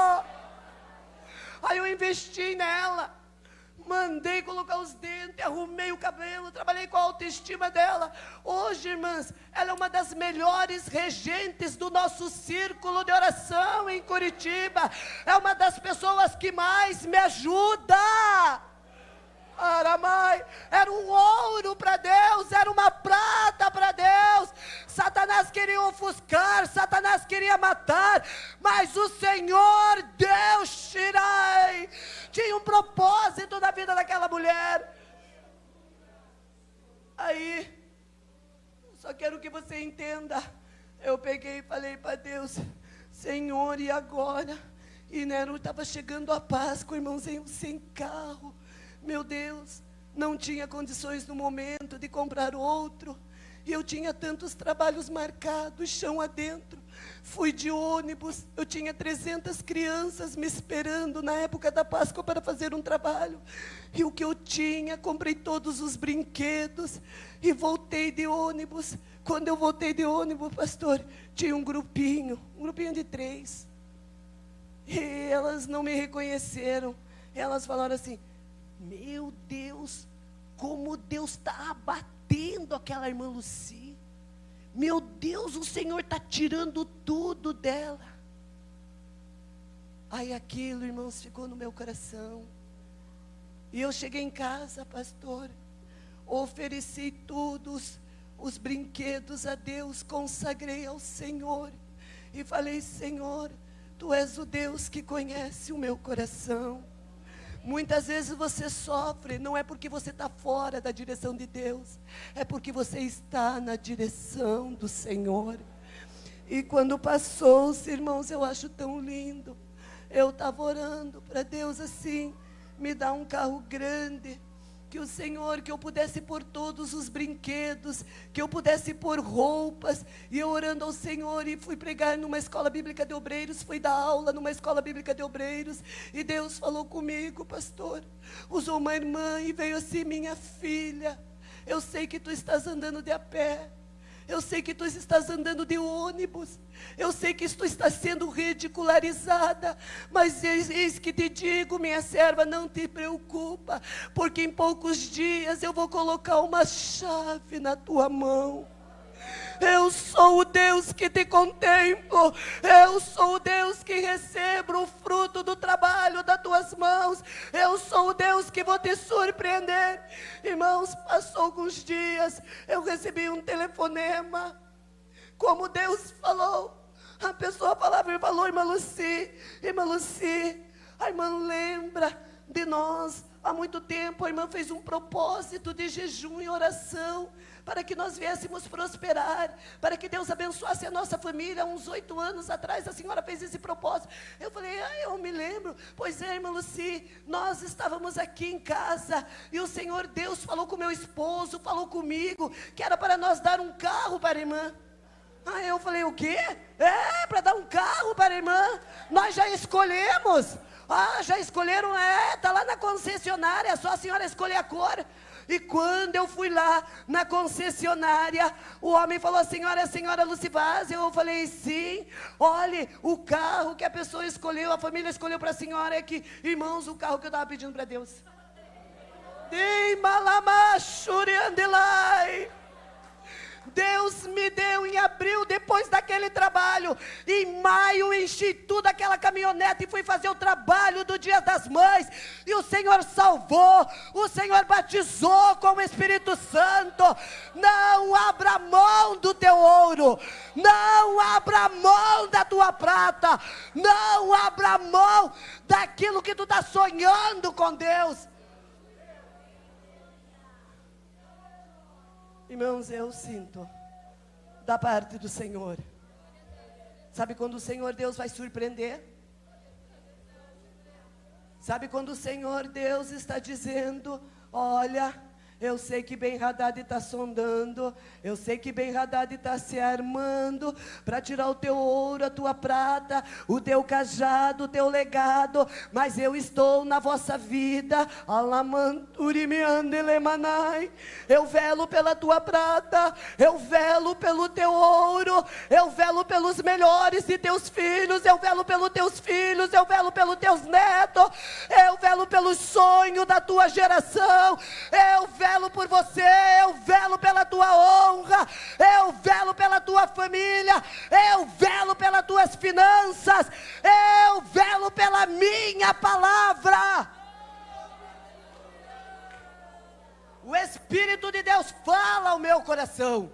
Aí eu investi nela. Mandei colocar os dentes, arrumei o cabelo, trabalhei com a autoestima dela. Hoje, irmãs, ela é uma das melhores regentes do nosso círculo de oração em Curitiba. É uma das pessoas que mais me ajuda. Aramai, era um ouro para Deus, era uma prata para Deus. Satanás queria ofuscar, Satanás queria matar, mas o Senhor, Deus, Shirai, tinha um propósito na vida daquela mulher. Aí, só quero que você entenda, eu peguei e falei para Deus, Senhor, e agora? E Nero estava chegando a Páscoa, irmãozinho, sem carro. Meu Deus, não tinha condições no momento de comprar outro. E eu tinha tantos trabalhos marcados, chão adentro. Fui de ônibus, eu tinha trezentas crianças me esperando na época da Páscoa para fazer um trabalho. E o que eu tinha, comprei todos os brinquedos e voltei de ônibus. Quando eu voltei de ônibus, pastor, tinha um grupinho, um grupinho de três. E elas não me reconheceram. Elas falaram assim, meu Deus, como Deus está abatendo aquela irmã Lucy. Meu Deus, o Senhor está tirando tudo dela. Aí aquilo, irmãos, ficou no meu coração. E eu cheguei em casa, pastor, ofereci todos os brinquedos a Deus, consagrei ao Senhor. E falei, Senhor, Tu és o Deus que conhece o meu coração. Muitas vezes você sofre, não é porque você está fora da direção de Deus, é porque você está na direção do Senhor. E quando passou, os irmãos, eu acho tão lindo. Eu estava orando para Deus assim, me dá um carro grande, que o Senhor, que eu pudesse pôr todos os brinquedos, que eu pudesse pôr roupas, e eu orando ao Senhor, e fui pregar numa escola bíblica de obreiros, fui dar aula numa escola bíblica de obreiros, e Deus falou comigo, pastor, usou uma irmã e veio assim, minha filha, eu sei que tu estás andando de a pé, eu sei que tu estás andando de ônibus, eu sei que tu estás sendo ridicularizada, mas eis, eis que te digo, minha serva, não te preocupa, porque em poucos dias eu vou colocar uma chave na tua mão. Eu sou o Deus que te contemplo, eu sou o Deus que recebo o fruto do trabalho das tuas mãos, eu sou o Deus que vou te surpreender. Irmãos, passou alguns dias, eu recebi um telefonema, como Deus falou, a pessoa falava e falou, irmã Lucy, irmã Lucy, a irmã lembra de nós, há muito tempo a irmã fez um propósito de jejum e oração, para que nós viéssemos prosperar, para que Deus abençoasse a nossa família. Há uns oito anos atrás, a senhora fez esse propósito. Eu falei, ah, eu me lembro. Pois é, irmã Lucy, nós estávamos aqui em casa, e o Senhor Deus falou com meu esposo, falou comigo, que era para nós dar um carro para a irmã. Aí eu falei, o quê? É, para dar um carro para a irmã. Nós já escolhemos. Ah, já escolheram, é, está lá na concessionária, é só a senhora escolher a cor. E quando eu fui lá na concessionária, o homem falou, a senhora é a senhora Lucivaz? Eu falei, sim. Olhe, o carro que a pessoa escolheu, a família escolheu para a senhora é que, irmãos, o carro que eu estava pedindo para Deus. Deus me deu em abril, depois daquele trabalho. Em maio enchi tudo aquela caminhonete e fui fazer o trabalho do Dia das Mães. E o Senhor salvou, o Senhor batizou com o Espírito Santo. Não abra mão do teu ouro, não abra mão da tua prata, não abra mão daquilo que tu está sonhando com Deus. Irmãos, eu sinto da parte do Senhor. Sabe quando o Senhor Deus vai surpreender? Sabe quando o Senhor Deus está dizendo, olha, eu sei que Ben-Hadad está sondando, eu sei que Ben-Hadad está se armando para tirar o teu ouro, a tua prata, o teu cajado, o teu legado, mas eu estou na vossa vida, eu velo pela tua prata, eu velo pelo teu ouro, eu velo pelos melhores de teus filhos, eu velo pelos teus filhos, eu velo pelos teus netos, eu velo pelo sonho da tua geração, eu velo por você, eu velo pela tua honra, eu velo pela tua família, eu velo pelas tuas finanças, eu velo pela minha palavra. O Espírito de Deus fala ao meu coração.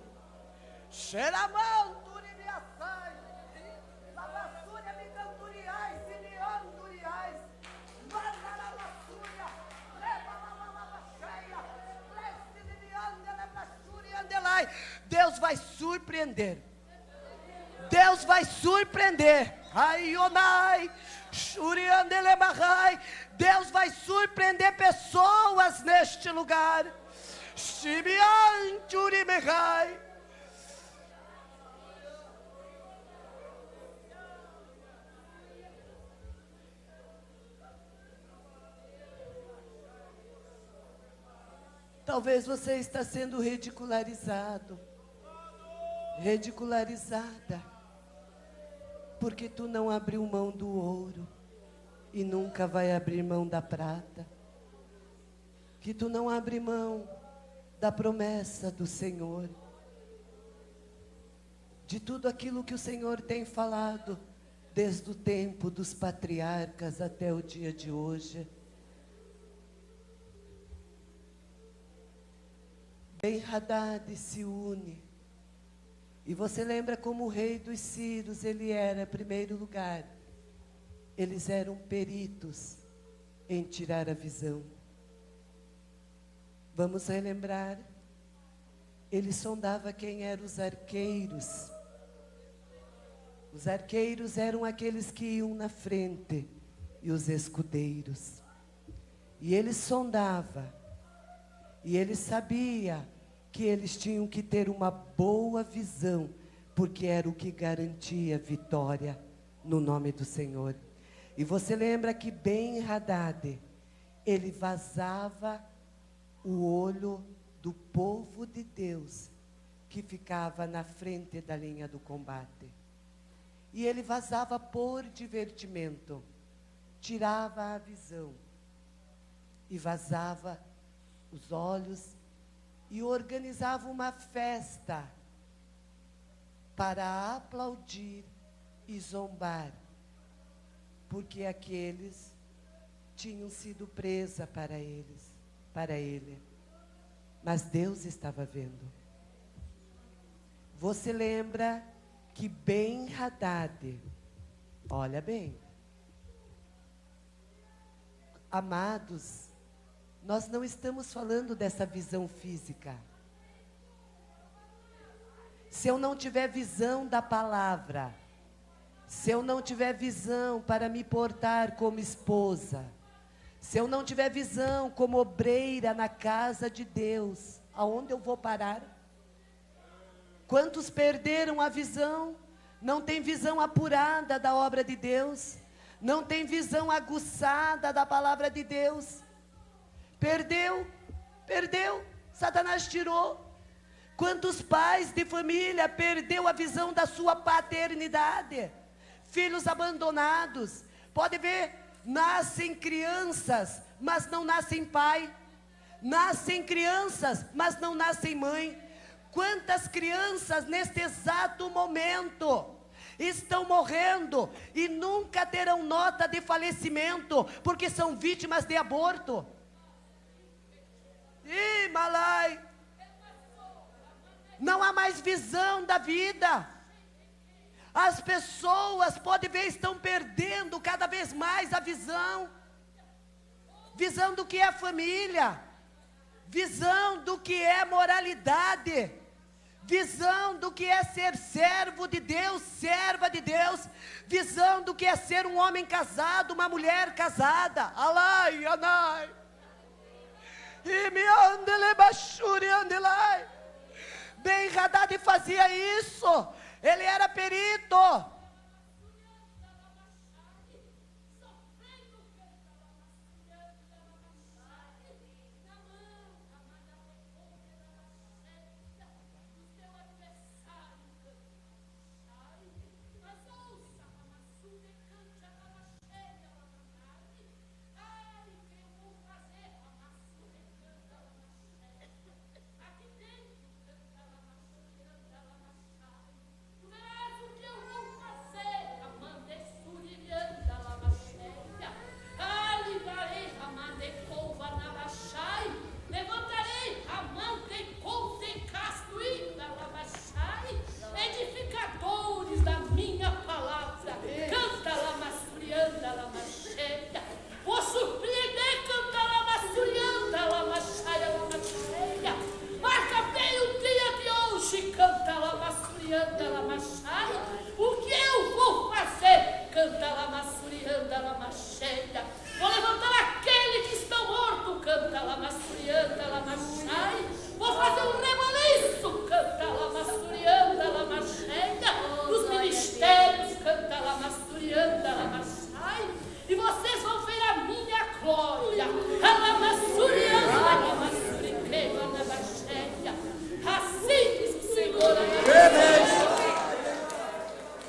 Deus vai surpreender. Deus vai surpreender. Aionai, Shuriandelemahai. Deus vai surpreender pessoas neste lugar. Shibian Churimehai. Talvez você está sendo ridicularizado, ridicularizada, porque tu não abriu mão do ouro e nunca vai abrir mão da prata, que tu não abre mão da promessa do Senhor, de tudo aquilo que o Senhor tem falado desde o tempo dos patriarcas até o dia de hoje. Ben-Hadad se une. E você lembra como o rei dos Sírios, ele era, em primeiro lugar, eles eram peritos em tirar a visão. Vamos relembrar, ele sondava quem eram os arqueiros. Os arqueiros eram aqueles que iam na frente, e os escudeiros. E ele sondava. E ele sabia que eles tinham que ter uma boa visão, porque era o que garantia vitória no nome do Senhor. E você lembra que Ben-Hadad, ele vazava o olho do povo de Deus, que ficava na frente da linha do combate. E ele vazava por divertimento, tirava a visão e vazava os olhos e organizava uma festa para aplaudir e zombar, porque aqueles tinham sido presa para eles, para ele. Mas Deus estava vendo. Você lembra que Ben-Hadad, olha bem, amados, nós não estamos falando dessa visão física. Se eu não tiver visão da palavra, se eu não tiver visão para me portar como esposa, se eu não tiver visão como obreira na casa de Deus, aonde eu vou parar? Quantos perderam a visão? Não tem visão apurada da obra de Deus, não tem visão aguçada da palavra de Deus. Perdeu, perdeu, Satanás tirou. Quantos pais de família perdeu a visão da sua paternidade? Filhos abandonados. Pode ver, nascem crianças, mas não nascem pai. Nascem crianças, mas não nascem mãe. Quantas crianças neste exato momento estão morrendo e nunca terão nota de falecimento, porque são vítimas de aborto? Ih, Malai, não há mais visão da vida. As pessoas, pode ver, estão perdendo cada vez mais a visão. Visão do que é família, visão do que é moralidade, visão do que é ser servo de Deus, serva de Deus, visão do que é ser um homem casado, uma mulher casada. Alai, anai. E me andele bachuri andelai. Ben-Hadad fazia isso. Ele era perito.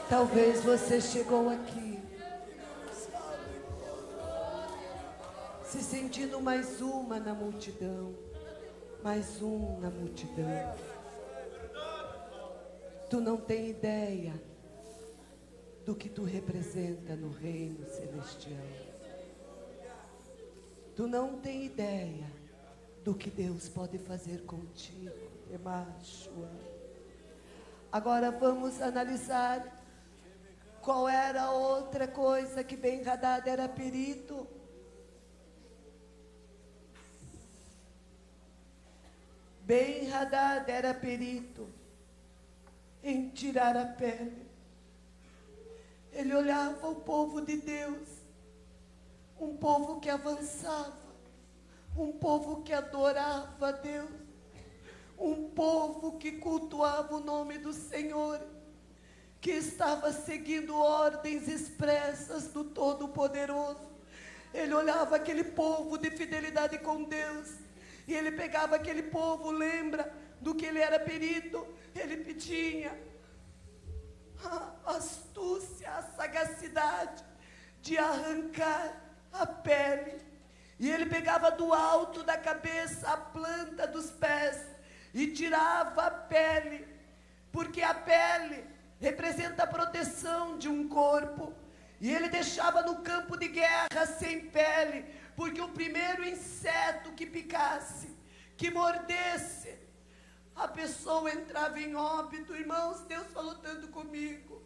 Talvez você chegou aqui se sentindo mais uma na multidão, mais um na multidão. Tu não tem ideia do que tu representa no reino celestial. Tu não tem ideia do que Deus pode fazer contigo, Emachua. Agora vamos analisar qual era a outra coisa que Ben-Hadad era perito. Ben-Hadad era perito em tirar a pele. Ele olhava o povo de Deus, um povo que avançava, um povo que adorava a Deus, um povo que cultuava o nome do Senhor, que estava seguindo ordens expressas do Todo-Poderoso. Ele olhava aquele povo de fidelidade com Deus, e ele pegava aquele povo, lembra do que ele era perito? Ele tinha a astúcia, a sagacidade de arrancar a pele, e ele pegava do alto da cabeça a planta dos pés, e tirava a pele, porque a pele representa a proteção de um corpo, e ele deixava no campo de guerra sem pele, porque o primeiro inseto que picasse, que mordesse, a pessoa entrava em óbito. Irmãos, Deus falou tanto comigo.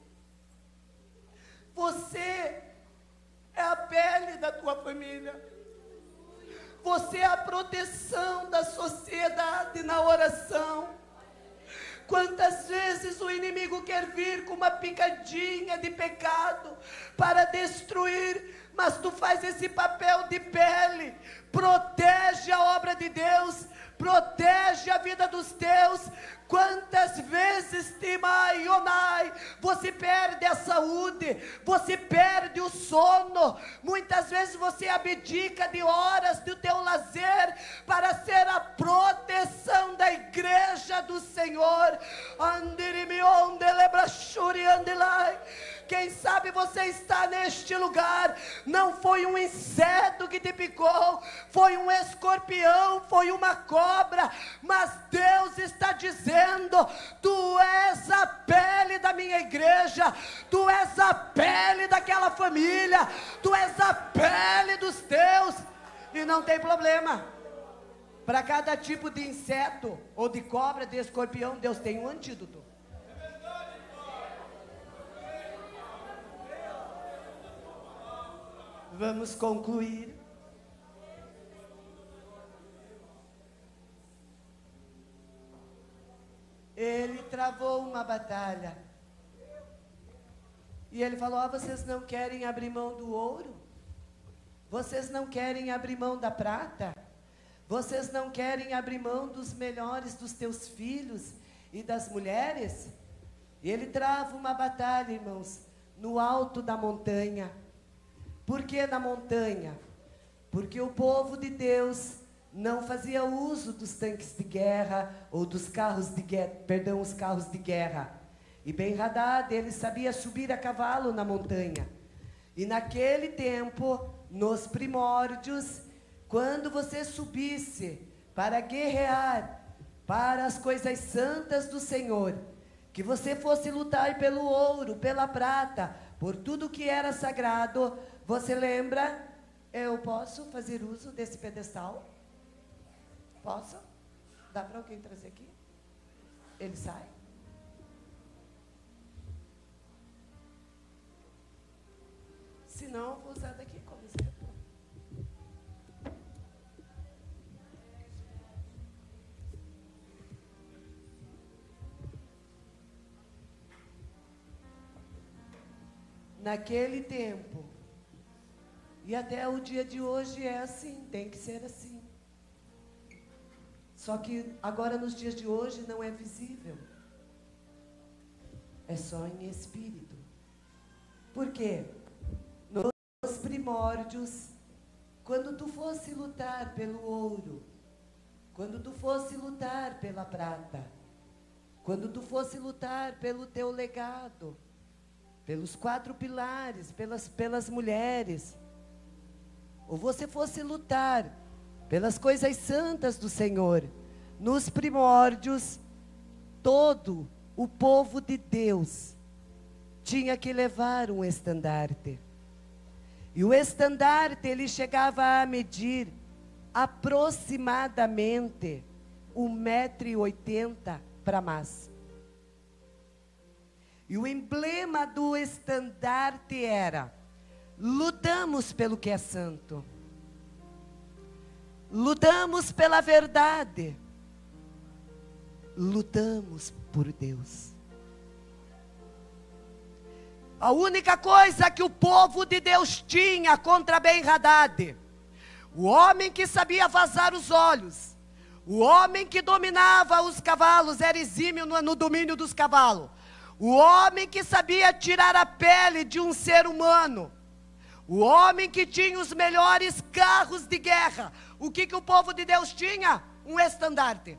Você é a pele da tua família, você é a proteção da sociedade na oração. Quantas vezes o inimigo quer vir com uma picadinha de pecado para destruir, mas tu faz esse papel de pele, protege a obra de Deus, protege a vida dos teus. Quantas vezes, Timai, Onai, você perde a saúde, você perde o sono, muitas vezes você abdica de horas do teu lazer para ser a proteção da igreja do Senhor. Quem sabe você está neste lugar, não foi um inseto que te picou, foi um escorpião, foi uma cobra, mas Deus está dizendo: tu és a pele da minha igreja, tu és a pele daquela família, tu és a pele dos teus, e não tem problema. Para cada tipo de inseto, ou de cobra, de escorpião, Deus tem um antídoto. Vamos concluir. Ele travou uma batalha. E ele falou: ah, vocês não querem abrir mão do ouro? Vocês não querem abrir mão da prata? Vocês não querem abrir mão dos melhores dos teus filhos e das mulheres? E ele trava uma batalha, irmãos, no alto da montanha. Por que na montanha? Porque o povo de Deus não fazia uso dos tanques de guerra ou dos carros de guerra, perdão, os carros de guerra. E Ben-Hadad, ele sabia subir a cavalo na montanha. E naquele tempo, nos primórdios, quando você subisse para guerrear, para as coisas santas do Senhor, que você fosse lutar pelo ouro, pela prata, por tudo que era sagrado, você lembra? Eu posso fazer uso desse pedestal? Posso? Dá para alguém trazer aqui? Ele sai? Se não, eu vou usar daqui como exemplo. Naquele tempo, e até o dia de hoje é assim, tem que ser assim. Só que agora nos dias de hoje não é visível. É só em espírito. Por quê? Nos primórdios, quando tu fosse lutar pelo ouro, quando tu fosse lutar pela prata, quando tu fosse lutar pelo teu legado, pelos quatro pilares, pelas, pelas mulheres, ou você fosse lutar pelas coisas santas do Senhor, nos primórdios, todo o povo de Deus tinha que levar um estandarte. E o estandarte, ele chegava a medir aproximadamente um metro e oitenta para mais. E o emblema do estandarte era: lutamos pelo que é santo, lutamos pela verdade, lutamos por Deus. A única coisa que o povo de Deus tinha contra Ben-Hadad, o homem que sabia vazar os olhos, o homem que dominava os cavalos, era exímio no, no domínio dos cavalos, o homem que sabia tirar a pele de um ser humano, o homem que tinha os melhores carros de guerra. O que, que o povo de Deus tinha? Um estandarte.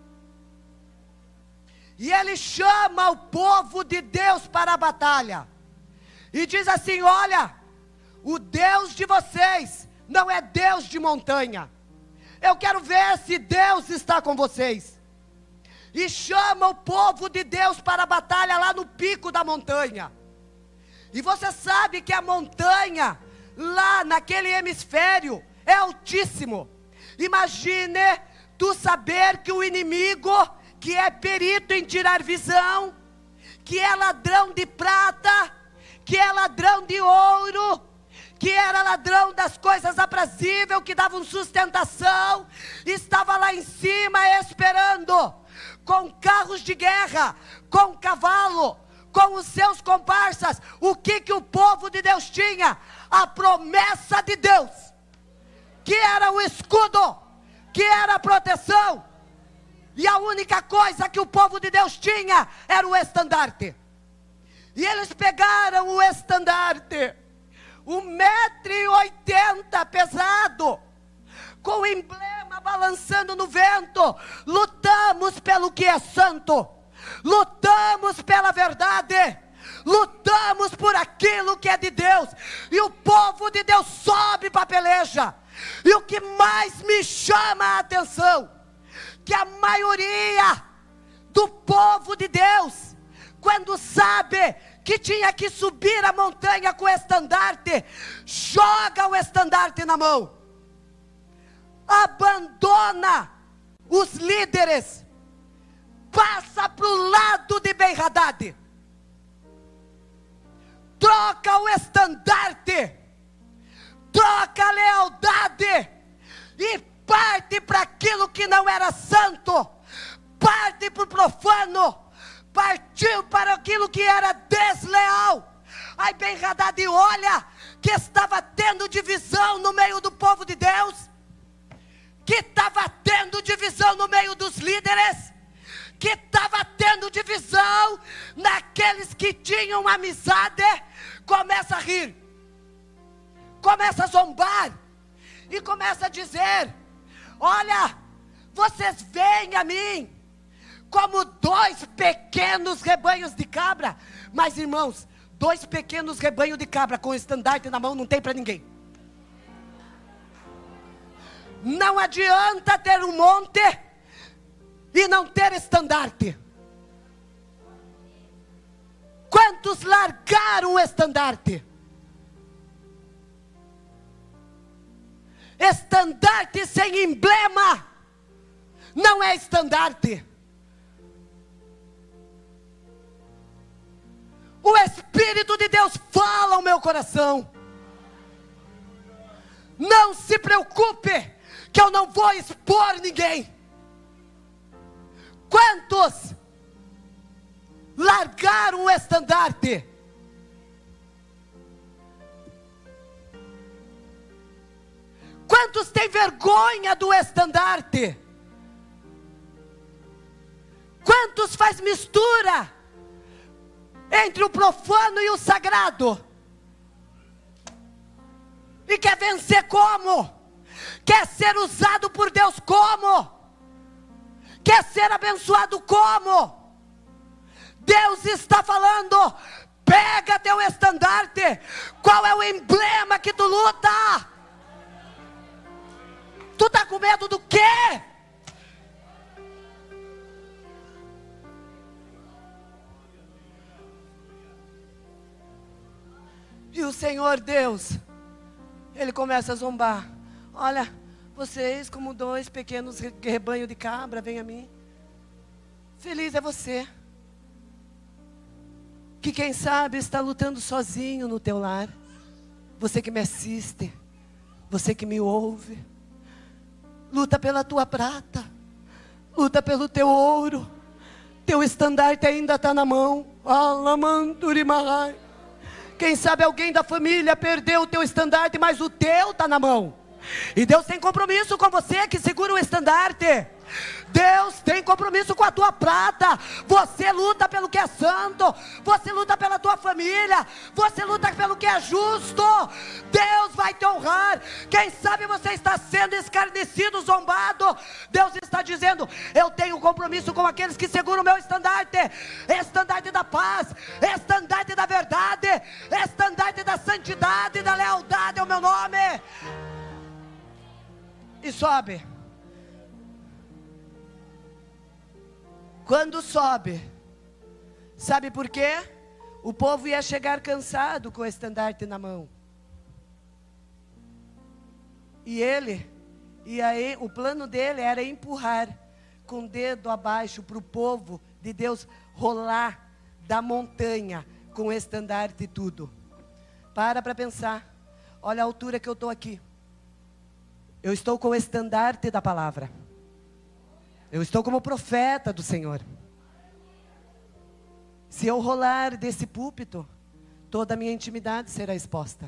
E ele chama o povo de Deus para a batalha. E diz assim: olha, o Deus de vocês não é Deus de montanha. Eu quero ver se Deus está com vocês. E chama o povo de Deus para a batalha lá no pico da montanha. E você sabe que a montanha, lá naquele hemisfério, é altíssimo. Imagine tu saber que o inimigo, que é perito em tirar visão, que é ladrão de prata, que é ladrão de ouro, que era ladrão das coisas aprazíveis, que davam sustentação, estava lá em cima esperando, com carros de guerra, com cavalo, com os seus comparsas. O que que o povo de Deus tinha? A promessa de Deus, que era o escudo, que era a proteção. E a única coisa que o povo de Deus tinha era o estandarte. E eles pegaram o estandarte, um metro e oitenta pesado, com o emblema balançando no vento. Lutamos pelo que é santo, lutamos pela verdade, lutamos por aquilo que é de Deus. E o povo de Deus sobe para a peleja. E o que mais me chama a atenção, que a maioria do povo de Deus, quando sabe que tinha que subir a montanha com o estandarte, joga o estandarte na mão, abandona os líderes, passa para o lado de Ben-Hadad, troca o estandarte, troca a lealdade e parte para aquilo que não era santo, parte para o profano, partiu para aquilo que era desleal. Aí Ben-Hadad olha que estava tendo divisão no meio do povo de Deus, que estava tendo divisão no meio dos líderes, que estava tendo divisão naqueles que tinham amizade. Começa a rir, começa a zombar e começa a dizer: olha, vocês veem a mim como dois pequenos rebanhos de cabra. Mas irmãos, dois pequenos rebanhos de cabra com estandarte na mão não tem para ninguém. Não adianta ter um monte e não ter estandarte. Quantos largaram o estandarte? Estandarte sem emblema não é estandarte. O Espírito de Deus fala ao meu coração: não se preocupe, que eu não vou expor ninguém. Quantos largaram o estandarte? Quantos têm vergonha do estandarte? Quantos faz mistura entre o profano e o sagrado? E quer vencer como? Quer ser usado por Deus como? Quer ser abençoado como? Deus está falando: Pega teu estandarte. Qual é o emblema que tu luta? Tu está com medo do quê? E o Senhor Deus, Ele começa a zombar. Olha, vocês como dois pequenos rebanhos de cabra, vem a mim. Feliz é você, que quem sabe está lutando sozinho no teu lar. Você que me assiste, você que me ouve. Luta pela tua prata, luta pelo teu ouro. Teu estandarte ainda está na mão. Alamanturimahai. Quem sabe alguém da família perdeu o teu estandarte, mas o teu está na mão. E Deus tem compromisso com você que segura o estandarte. Deus tem compromisso com a tua prata. Você luta pelo que é santo. Você luta pela tua família. Você luta pelo que é justo. Deus vai te honrar. Quem sabe você está sendo escarnecido, zombado. Deus está dizendo: eu tenho compromisso com aqueles que seguram o meu estandarte. Estandarte da paz, estandarte da verdade, estandarte da santidade, da lealdade ao meu nome. E sobe. Quando sobe, sabe por quê? O povo ia chegar cansado com o estandarte na mão. E ele, e aí o plano dele era empurrar com o dedo abaixo para o povo de Deus rolar da montanha com o estandarte e tudo. Para para pensar. Olha a altura que eu estou aqui. Eu estou com o estandarte da palavra. Eu estou como profeta do Senhor. Se eu rolar desse púlpito, toda a minha intimidade será exposta.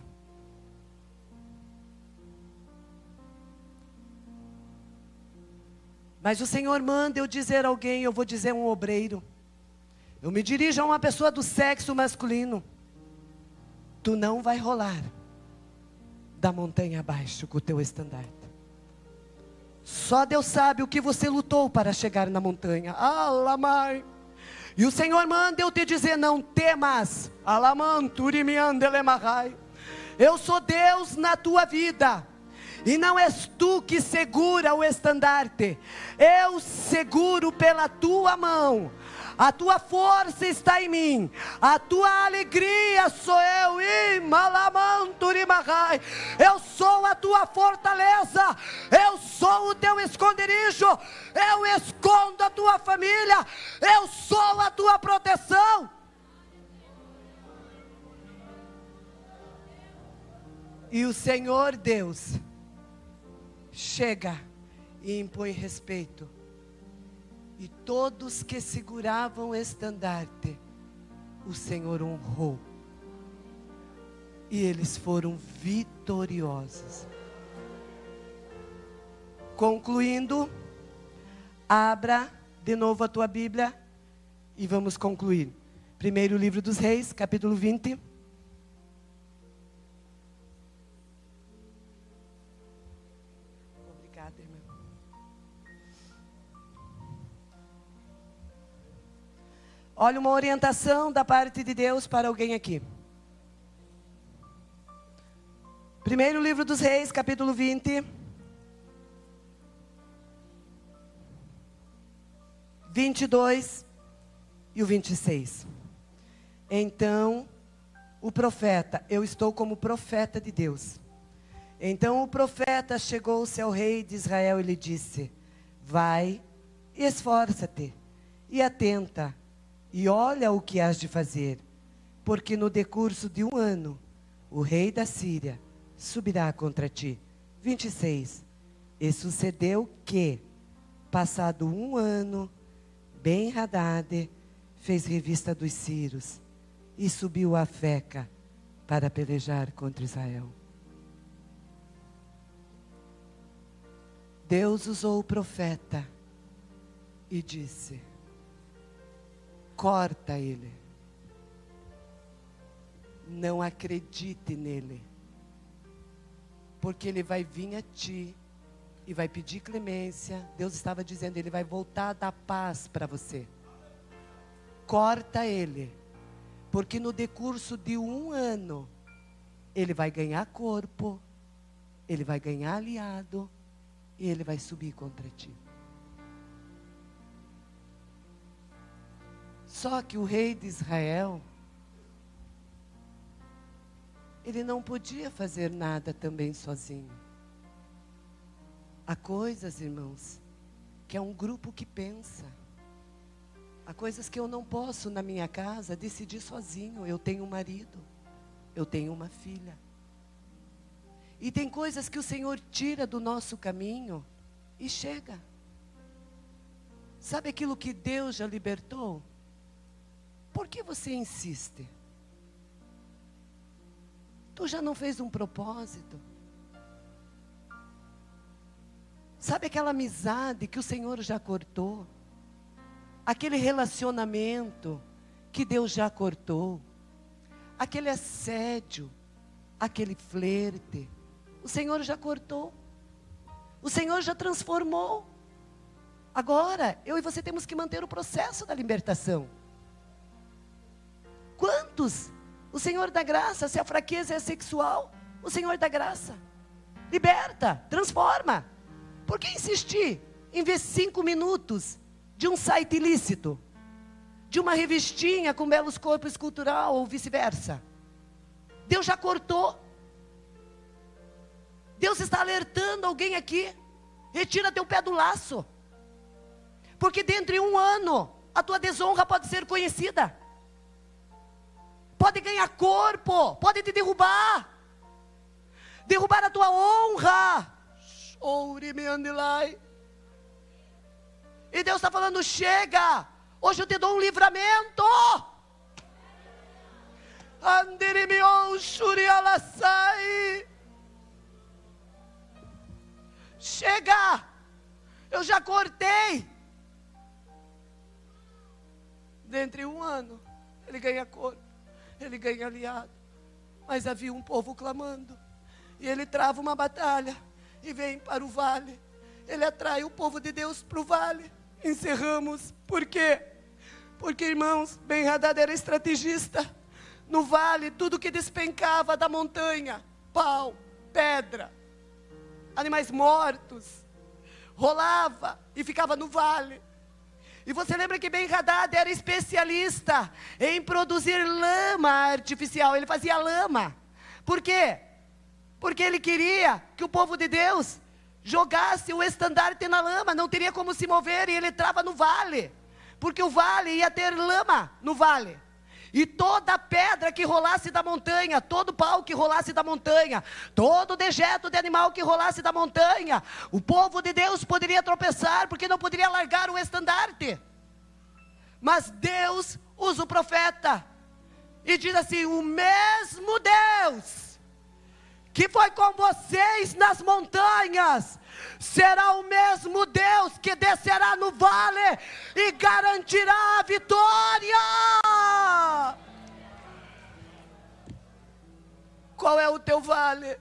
Mas o Senhor manda eu dizer a alguém, eu vou dizer a um obreiro. Eu me dirijo a uma pessoa do sexo masculino. Tu não vai rolar da montanha abaixo com o teu estandarte. Só Deus sabe o que você lutou para chegar na montanha. Alamai. E o Senhor manda eu te dizer: não temas. Alamanturimiandelemahai. Eu sou Deus na tua vida. E não és tu que segura o estandarte. Eu seguro pela tua mão. A tua força está em mim. A tua alegria sou eu. Eu sou a tua fortaleza. Eu sou o teu esconderijo. Eu escondo a tua família. Eu sou a tua proteção. E o Senhor Deus chega e impõe respeito. E todos que seguravam o estandarte, o Senhor honrou. E eles foram vitoriosos. Concluindo, abra de novo a tua Bíblia e vamos concluir. Primeiro livro dos Reis, capítulo vinte. Obrigada, irmã. Olha uma orientação da parte de Deus para alguém aqui. Primeiro livro dos Reis, capítulo vinte. vinte e dois e o vinte e seis. Então, o profeta, eu estou como profeta de Deus. Então o profeta chegou-se ao rei de Israel e lhe disse: vai, esforça-te e atenta. E olha o que has de fazer, porque no decurso de um ano, o rei da Síria subirá contra ti. vinte e seis. E sucedeu que, passado um ano, Ben-Hadad fez revista dos sírios e subiu a Feca para pelejar contra Israel. Deus usou o profeta e disse: corta ele. Não acredite nele. Porque ele vai vir a ti e vai pedir clemência. Deus estava dizendo, ele vai voltar a dar paz para você. Corta ele. Porque no decurso de um ano, ele vai ganhar corpo, ele vai ganhar aliado, e ele vai subir contra ti. Só que o rei de Israel, ele não podia fazer nada também sozinho. Há coisas, irmãos, que é um grupo que pensa. Há coisas que eu não posso na minha casa decidir sozinho. Eu tenho um marido, eu tenho uma filha. E tem coisas que o Senhor tira do nosso caminho e chega. Sabe aquilo que Deus já libertou? Por que você insiste? Tu já não fez um propósito? Sabe aquela amizade que o Senhor já cortou? Aquele relacionamento que Deus já cortou? Aquele assédio, aquele flerte, o Senhor já cortou. O Senhor já transformou. Agora, eu e você temos que manter o processo da libertação. Quantos? O Senhor dá graça, se a fraqueza é sexual, o Senhor dá graça. Liberta, transforma. Por que insistir em ver cinco minutos de um site ilícito? De uma revistinha com belos corpos escultural ou vice-versa? Deus já cortou. Deus está alertando alguém aqui. Retira teu pé do laço. Porque dentro de um ano, a tua desonra pode ser conhecida. Pode ganhar corpo, pode te derrubar. Derrubar a tua honra. E Deus está falando, chega. Hoje eu te dou um livramento. Chega. Eu já cortei. Dentro de um ano, ele ganha corpo, ele ganha aliado. Mas havia um povo clamando. E ele trava uma batalha e vem para o vale. Ele atrai o povo de Deus para o vale. Encerramos. Por quê? Porque, irmãos, Ben-Hadad era estrategista. No vale, tudo que despencava da montanha, pau, pedra, animais mortos, rolava e ficava no vale. E você lembra que Ben-Hadad era especialista em produzir lama artificial. Ele fazia lama. Por quê? Porque ele queria que o povo de Deus jogasse o estandarte na lama. Não teria como se mover e ele trava no vale. Porque o vale ia ter lama no vale. E toda pedra que rolasse da montanha, todo pau que rolasse da montanha, todo dejeto de animal que rolasse da montanha, o povo de Deus poderia tropeçar, porque não poderia largar o estandarte. Mas Deus usa o profeta e diz assim: o mesmo Deus que foi com vocês nas montanhas, será o mesmo Deus que descerá no vale e garantirá a vitória. Qual é o teu vale?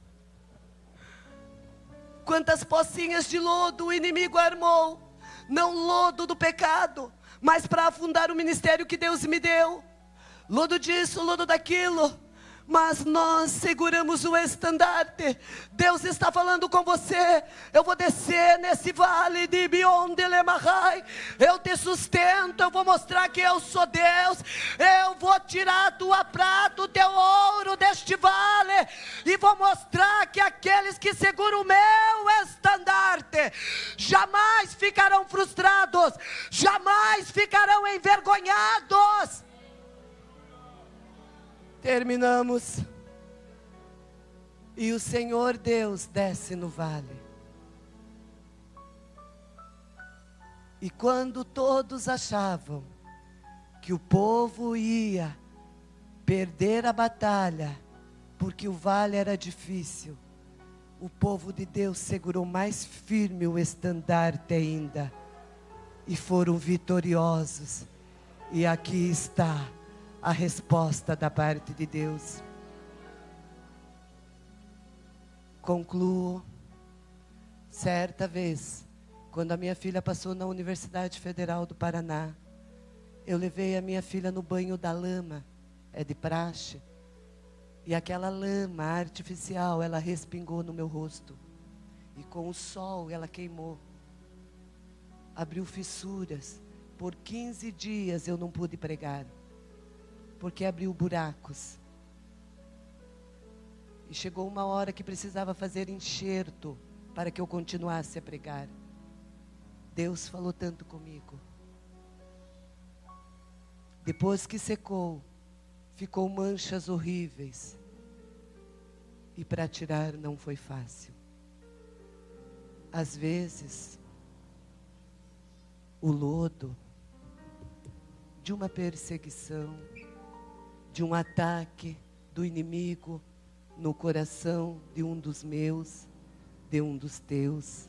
Quantas pocinhas de lodo o inimigo armou? Não lodo do pecado, mas para afundar o ministério que Deus me deu. Lodo disso, lodo daquilo. Mas nós seguramos o estandarte. Deus está falando com você. Eu vou descer nesse vale de Biondelemahai. Eu te sustento. Eu vou mostrar que eu sou Deus. Eu vou tirar a tua prata, o teu ouro deste vale. E vou mostrar que aqueles que seguram o meu estandarte jamais ficarão frustrados. Jamais ficarão envergonhados. Terminamos. E o Senhor Deus desce no vale. E quando todos achavam que o povo ia perder a batalha, porque o vale era difícil, o povo de Deus segurou mais firme o estandarte ainda. E foram vitoriosos. E aqui está a resposta da parte de Deus. Concluo. Certa vez, quando a minha filha passou na Universidade Federal do Paraná, eu levei a minha filha no banho da lama. é de praxe. E aquela lama artificial, ela respingou no meu rosto. E com o sol ela queimou. Abriu fissuras. Por quinze dias eu não pude pregar. Porque abriu buracos. E chegou uma hora que precisava fazer enxerto para que eu continuasse a pregar. Deus falou tanto comigo. Depois que secou, ficou manchas horríveis. E para tirar não foi fácil. Às vezes, o lodo de uma perseguição, de um ataque do inimigo no coração de um dos meus, de um dos teus,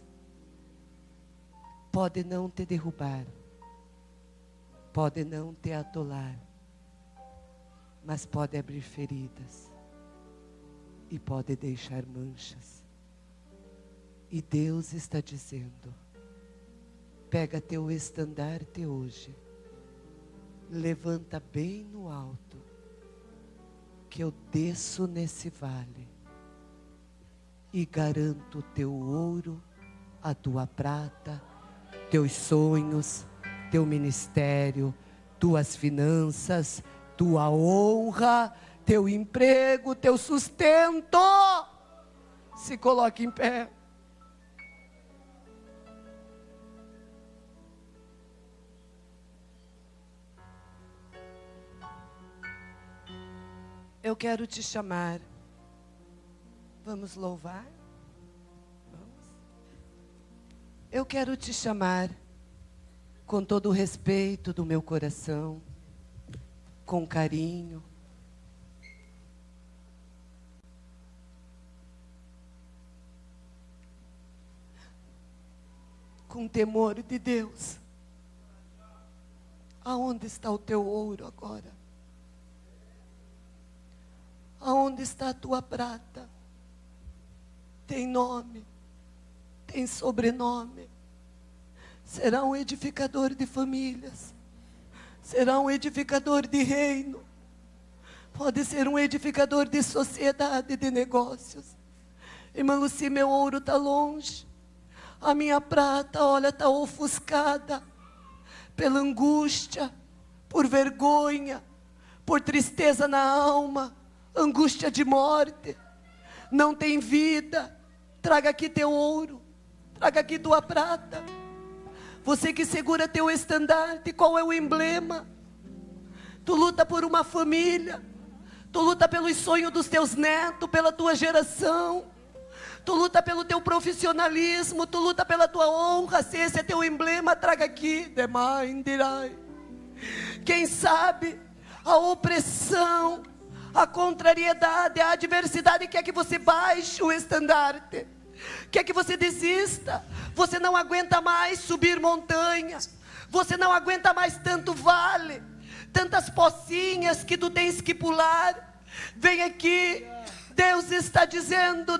pode não te derrubar, pode não te atolar, mas pode abrir feridas e pode deixar manchas. E Deus está dizendo: pega teu estandarte hoje, levanta bem no alto, que eu desço nesse vale e garanto o teu ouro, a tua prata, teus sonhos, teu ministério, tuas finanças, tua honra, teu emprego, teu sustento. Se coloque em pé. Eu quero te chamar. Vamos louvar? Vamos. Eu quero te chamar com todo o respeito do meu coração, com carinho. Com temor de Deus. Aonde está o teu ouro agora? Aonde está a tua prata? Tem nome, tem sobrenome. Será um edificador de famílias. Será um edificador de reino. Pode ser um edificador de sociedade, de negócios. Irmã Luci, meu ouro está longe. A minha prata, olha, está ofuscada. Pela angústia, por vergonha, por tristeza na alma. Angústia de morte, não tem vida. Traga aqui teu ouro, traga aqui tua prata. Você que segura teu estandarte, qual é o emblema? Tu luta por uma família, tu luta pelos sonhos dos teus netos, pela tua geração, tu luta pelo teu profissionalismo, tu luta pela tua honra. Se esse é teu emblema, traga aqui. Quem sabe a opressão, a contrariedade, a adversidade quer que você baixe o estandarte, quer que você desista. Você não aguenta mais subir montanhas, você não aguenta mais tanto vale, tantas pocinhas que tu tens que pular. Vem aqui, Deus está dizendo: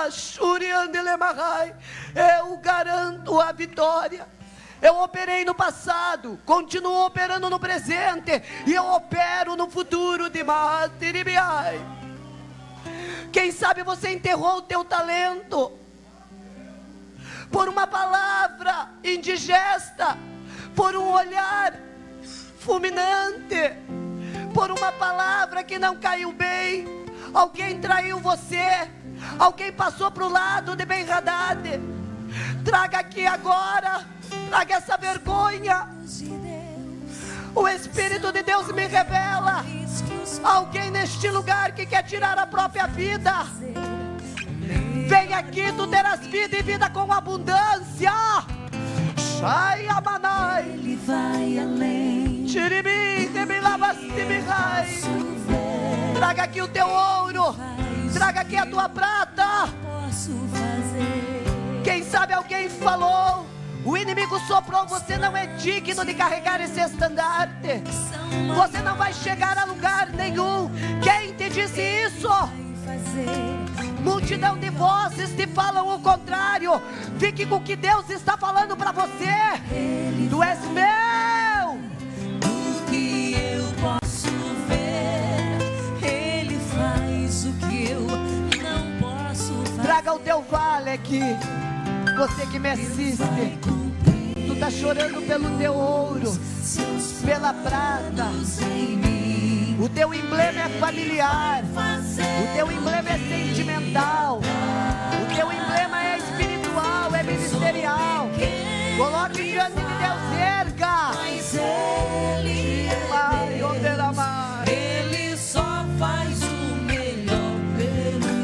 eu garanto a vitória. Eu operei no passado, continuo operando no presente, e eu opero no futuro. De Matiribiai. Quem sabe você enterrou o teu talento por uma palavra indigesta, por um olhar fulminante, por uma palavra que não caiu bem. Alguém traiu você, alguém passou para o lado de Ben-Hadad. Traga aqui agora, traga essa vergonha. O Espírito de Deus me revela alguém neste lugar que quer tirar a própria vida. Vem aqui, tu terás vida e vida com abundância. Shai Amanai. Ele vai além. Tiribi, Debilabastibihai. Traga aqui o teu ouro, traga aqui a tua prata. Posso fazer. Quem sabe alguém falou, o inimigo soprou: você não é digno de carregar esse estandarte, você não vai chegar a lugar nenhum. Quem te disse isso? Multidão de vozes te falam o contrário. Fique com o que Deus está falando para você. Tu és meu. O que eu posso ver, traga o teu vale aqui. Você que me assiste, tu tá chorando pelo teu ouro, pela prata. O teu emblema é familiar, o teu emblema é sentimental, o teu emblema é espiritual, é ministerial. Coloque diante de Deus, erga. Mas Ele Ai, onde era mais. Ele só faz o melhor pelos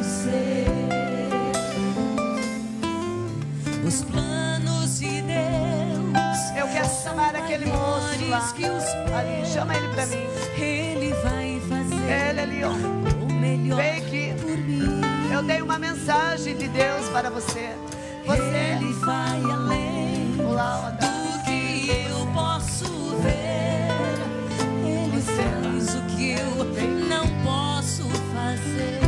seus. Os planos de Deus. Eu quero chamar aquele moço lá. Que os Ali, chama ele pra mim. Ele vai fazer Ele ali, ó. o melhor Vem aqui. por mim. Eu tenho uma mensagem de Deus para você. Você, Ele vai além olá, ó, do que eu posso ver. Ele faz o que eu não posso fazer.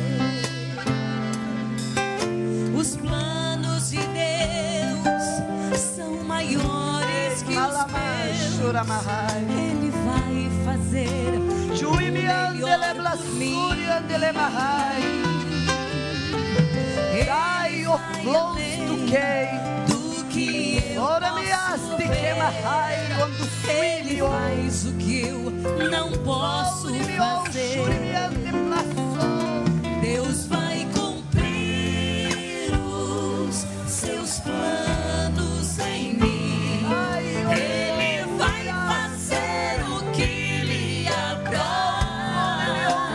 Os planos de Deus são maiores que os meus. Ele vai fazer o melhor por mim. Dai o close to quem? Do que eu Ora me posso haste ver. que mahai quando Ele filho. faz o que eu não posso fazer. Deus vai cumprir os seus planos em mim. Ele vai fazer o que lhe agrada.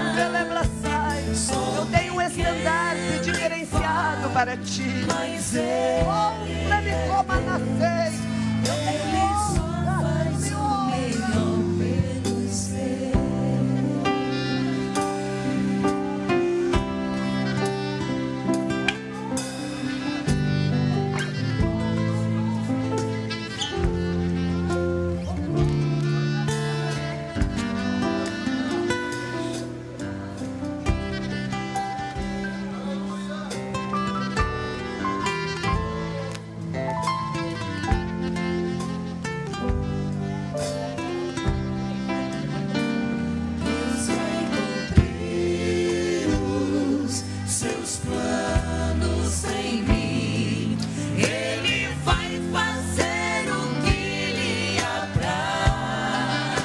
Eu tenho um estandarte diferenciado para ti. Mas Ele Oh, me coma nascer. Ele só faz o melhor pelos seus. Deus vai cumprir os seus planos em mim. Ele vai fazer o que lhe apraz.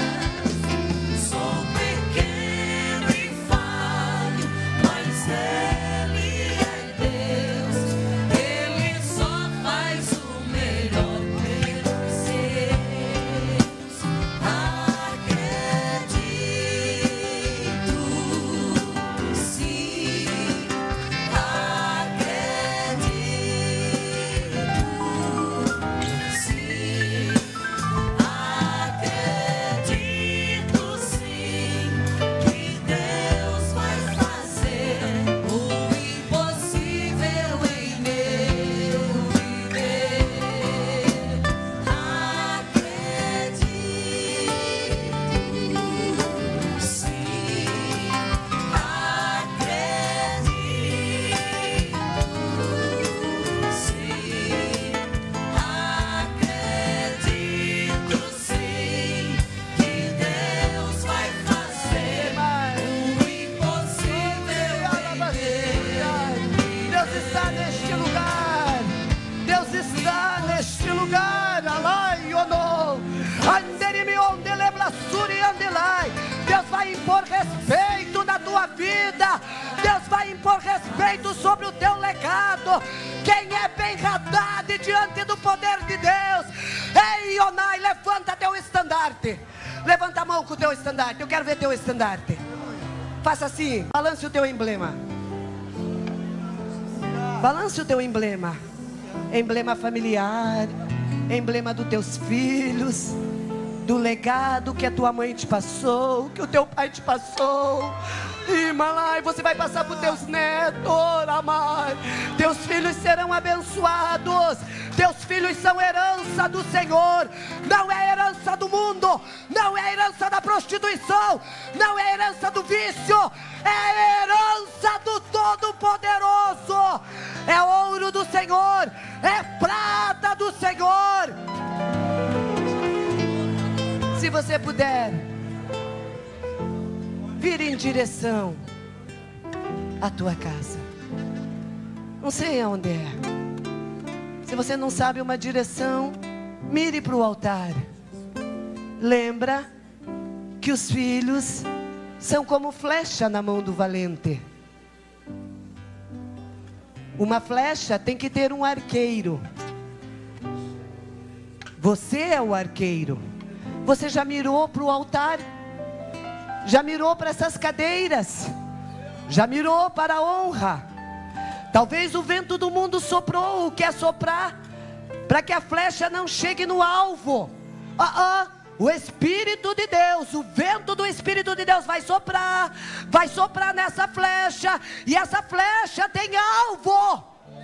Sou pequeno e falho, mas Ele é Deus. Ele só faz o melhor pelos seus. Acredito, sim. Acredito, sim. Acredito, sim, que Deus vai fazer o impossível em meu viver. Acredito, sim. Acredito, sim. Acredito, sim, que Deus vai fazer o impossível em meu viver. Deus está neste lugar. Deus está neste lugar. Alai, ono. Anderime onde lebla suri andelai. Deus vai impor respeito na tua vida. Deus vai impor respeito sobre o teu legado. Quem é bem radado diante do poder de Deus? Ei, Onai, levanta teu estandarte. Levanta a mão com o teu estandarte. Eu quero ver teu estandarte. Faça assim, balance o teu emblema. Balance o teu emblema. Emblema familiar, emblema dos teus filhos, do legado que a tua mãe te passou, que o teu pai te passou. E Malai, você vai passar para os teus netos, amai. Teus filhos serão abençoados. Teus filhos são herança do Senhor. Não é herança do mundo. Não é herança da prostituição. Não é herança do vício. É herança do Todo-Poderoso. É ouro do Senhor. É prata do Senhor. Se você puder vir em direção à tua casa. Não sei aonde é. Se você não sabe uma direção, mire para o altar. Lembra que os filhos são como flecha na mão do valente. Uma flecha tem que ter um arqueiro. Você é o arqueiro. Você já mirou para o altar? Já mirou para essas cadeiras? Já mirou para a honra? Talvez o vento do mundo soprou, quer soprar, para que a flecha não chegue no alvo. Ah, ah, o Espírito de Deus, o vento do Espírito de Deus vai soprar, vai soprar nessa flecha, e essa flecha tem alvo.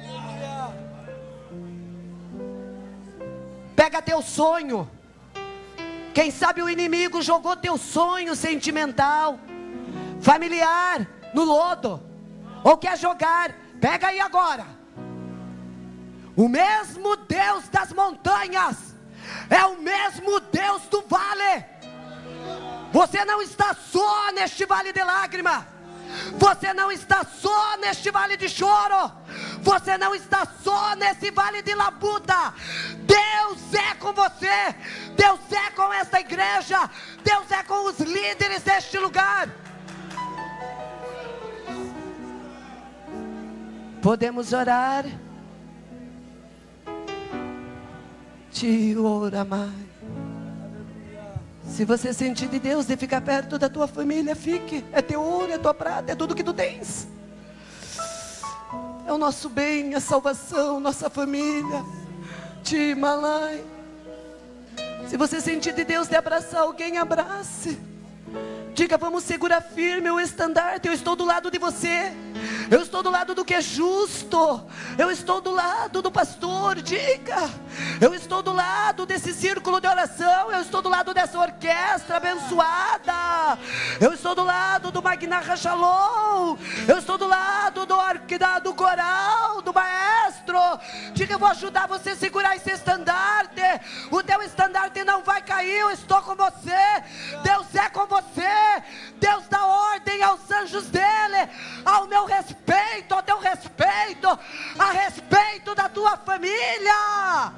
Pega teu sonho. Quem sabe o inimigo jogou teu sonho sentimental, familiar, no lodo, ou quer jogar. Pega aí agora. O mesmo Deus das montanhas é o mesmo Deus do vale. Você não está só neste vale de lágrima. Você não está só neste vale de choro. Você não está só nesse vale de labuta. Deus é com você. Deus é com esta igreja. Deus é com os líderes deste lugar. Podemos orar. Te ora mais. Se você sentir de Deus de ficar perto da tua família, fique. É teu ouro, é tua prata, é tudo que tu tens. É o nosso bem, a salvação, nossa família. Te malai. Se você sentir de Deus de abraçar alguém, abrace. Diga, vamos segurar firme o estandarte. Eu estou do lado de você. Eu estou do lado do que é justo. Eu estou do lado do pastor. Diga, eu estou do lado desse círculo de oração. Eu estou do lado dessa orquestra abençoada. Eu estou do lado do Magnarra Shalom. Eu estou do lado do, arquida, do coral, do maestro. Diga, eu vou ajudar você a segurar esse estandarte. O teu estandarte não vai cair. Eu estou com você. Deus é com você. Deus dá ordem aos anjos dele, ao meu respeito, ao teu respeito, a respeito da tua família.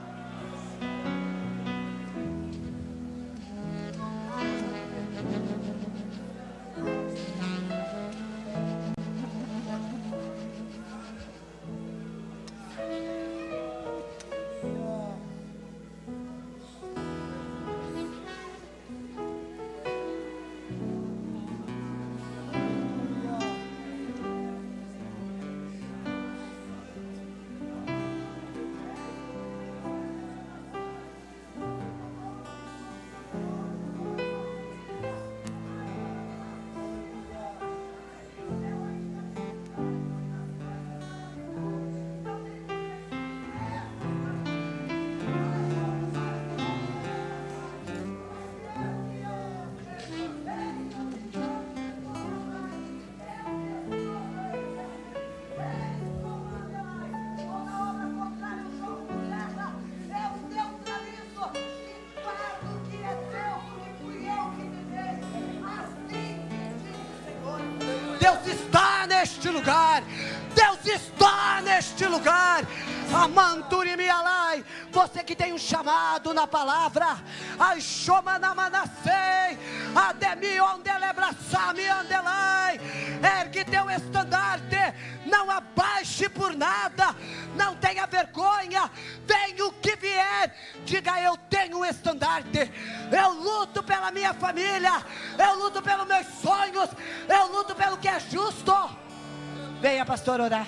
Deus está neste lugar. Deus está neste lugar. Amanturimialai. Você que tem um chamado na palavra. Aishomanamanasei. Ademiondelebраçami andelai. Ergue teu estandarte. Não abaixe por nada. Não tenha vergonha. Venha o que vier. Diga, eu tenho um estandarte. Eu luto pela minha família. Eu luto pelos meus sonhos. Eu luto pelo que é justo. Venha, pastor, orar.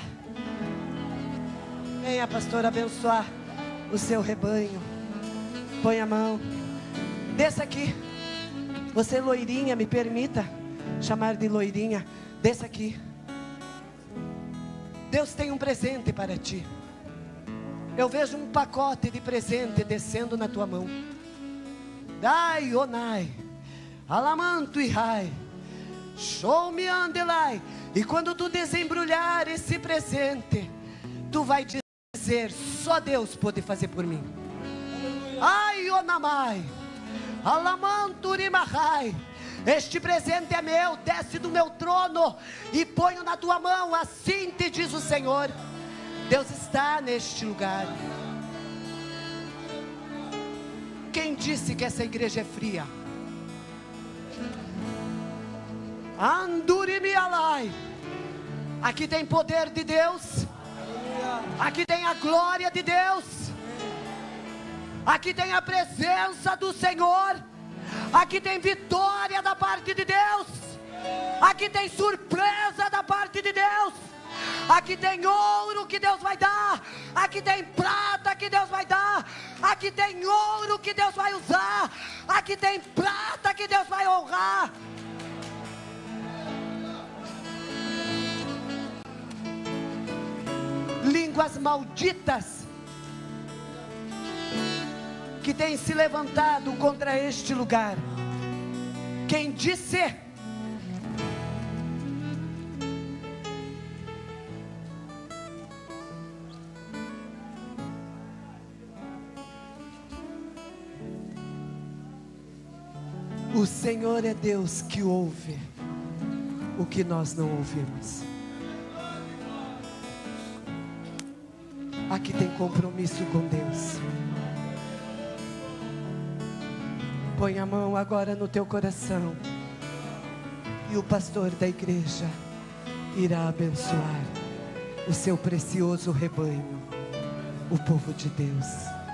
Venha, pastor, abençoar o seu rebanho. Põe a mão. Desça aqui. Você, loirinha, me permita chamar de loirinha. Desça aqui. Deus tem um presente para ti. Eu vejo um pacote de presente descendo na tua mão. Dai, onai, alamanto e rai, show me andelai. E quando tu desembrulhar esse presente, tu vai dizer, só Deus pode fazer por mim. Ai, onamai, alamanto rimahai. Este presente é meu, desce do meu trono e ponho na tua mão, assim te diz o Senhor. Deus está neste lugar. Quem disse que essa igreja é fria? Andurimi alai. Aqui tem poder de Deus. Aqui tem a glória de Deus. Aqui tem a presença do Senhor. Aqui tem vitória da parte de Deus. Aqui tem surpresa da parte de Deus. Aqui tem ouro que Deus vai dar. Aqui tem prata que Deus vai dar. Aqui tem ouro que Deus vai usar. Aqui tem prata que Deus vai honrar. Línguas malditas que têm se levantado contra este lugar. Quem disse? O Senhor é Deus que ouve o que nós não ouvimos. Aqui tem compromisso com Deus. Põe a mão agora no teu coração. E o pastor da igreja irá abençoar o seu precioso rebanho, o povo de Deus.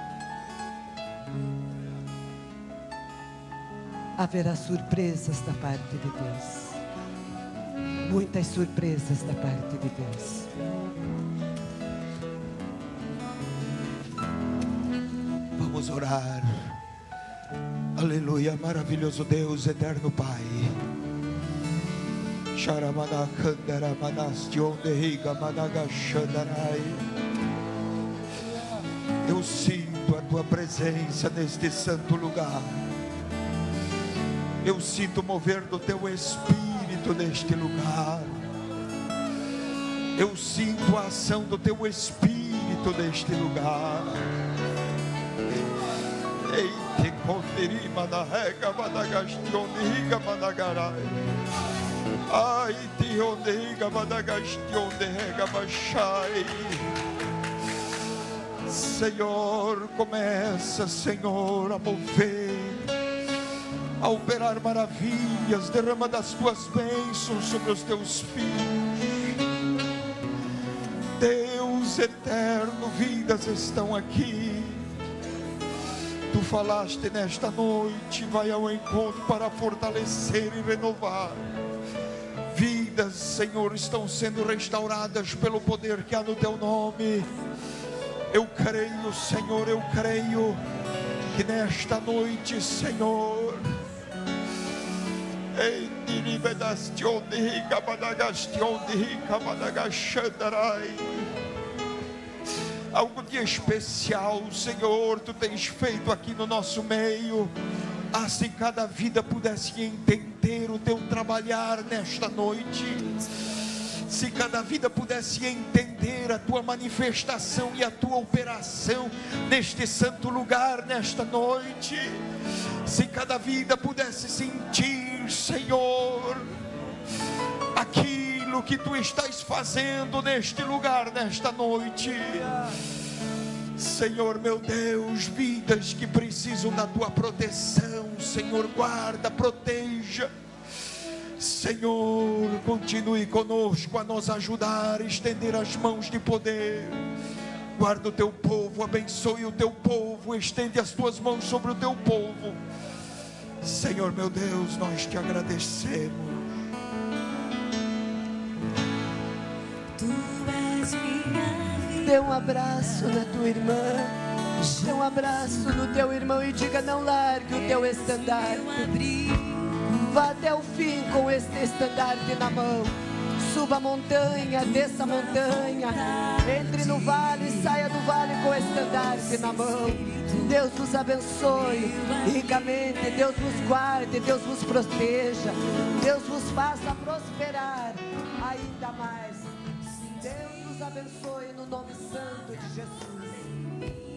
Haverá surpresas da parte de Deus. Muitas surpresas da parte de Deus. Vamos orar. Aleluia, maravilhoso Deus, eterno Pai. Eu sinto a tua presença neste santo lugar. Eu sinto o mover do teu Espírito neste lugar. Eu sinto a ação do teu Espírito neste lugar. Eite conderima na rega madagastiondiga madagarai. Ai tiondeiga madagastiondiga machai. Senhor, começa, Senhor, a mover, a operar maravilhas. Derrama das tuas bênçãos sobre os teus filhos. Deus eterno, vidas estão aqui. Tu falaste nesta noite, vai ao encontro para fortalecer e renovar. Vidas, Senhor, estão sendo restauradas pelo poder que há no teu nome. Eu creio, Senhor, eu creio que nesta noite, Senhor, algo de especial, Senhor, tu tens feito aqui no nosso meio. Assim cada vida pudesse entender o teu trabalhar nesta noite. Se cada vida pudesse entender a tua manifestação e a tua operação neste santo lugar nesta noite. Se cada vida pudesse sentir, Senhor, aquilo que tu estás fazendo neste lugar nesta noite. Senhor meu Deus, vidas que precisam da tua proteção, Senhor, guarda, proteja. Senhor, continue conosco a nos ajudar, estender as mãos de poder. Guarda o teu povo, abençoe o teu povo, estende as tuas mãos sobre o teu povo. Senhor meu Deus, nós te agradecemos. Dê um abraço na tua irmã. Dê um abraço no teu irmão e diga: não largue o teu estandarte. Vá até o fim com este estandarte na mão. Suba a montanha, desça a montanha. Entre no vale e saia do vale com o estandarte na mão. Deus vos abençoe ricamente. Deus vos guarde, Deus vos proteja. Deus vos faça prosperar ainda mais. Deus vos abençoe no nome santo de Jesus.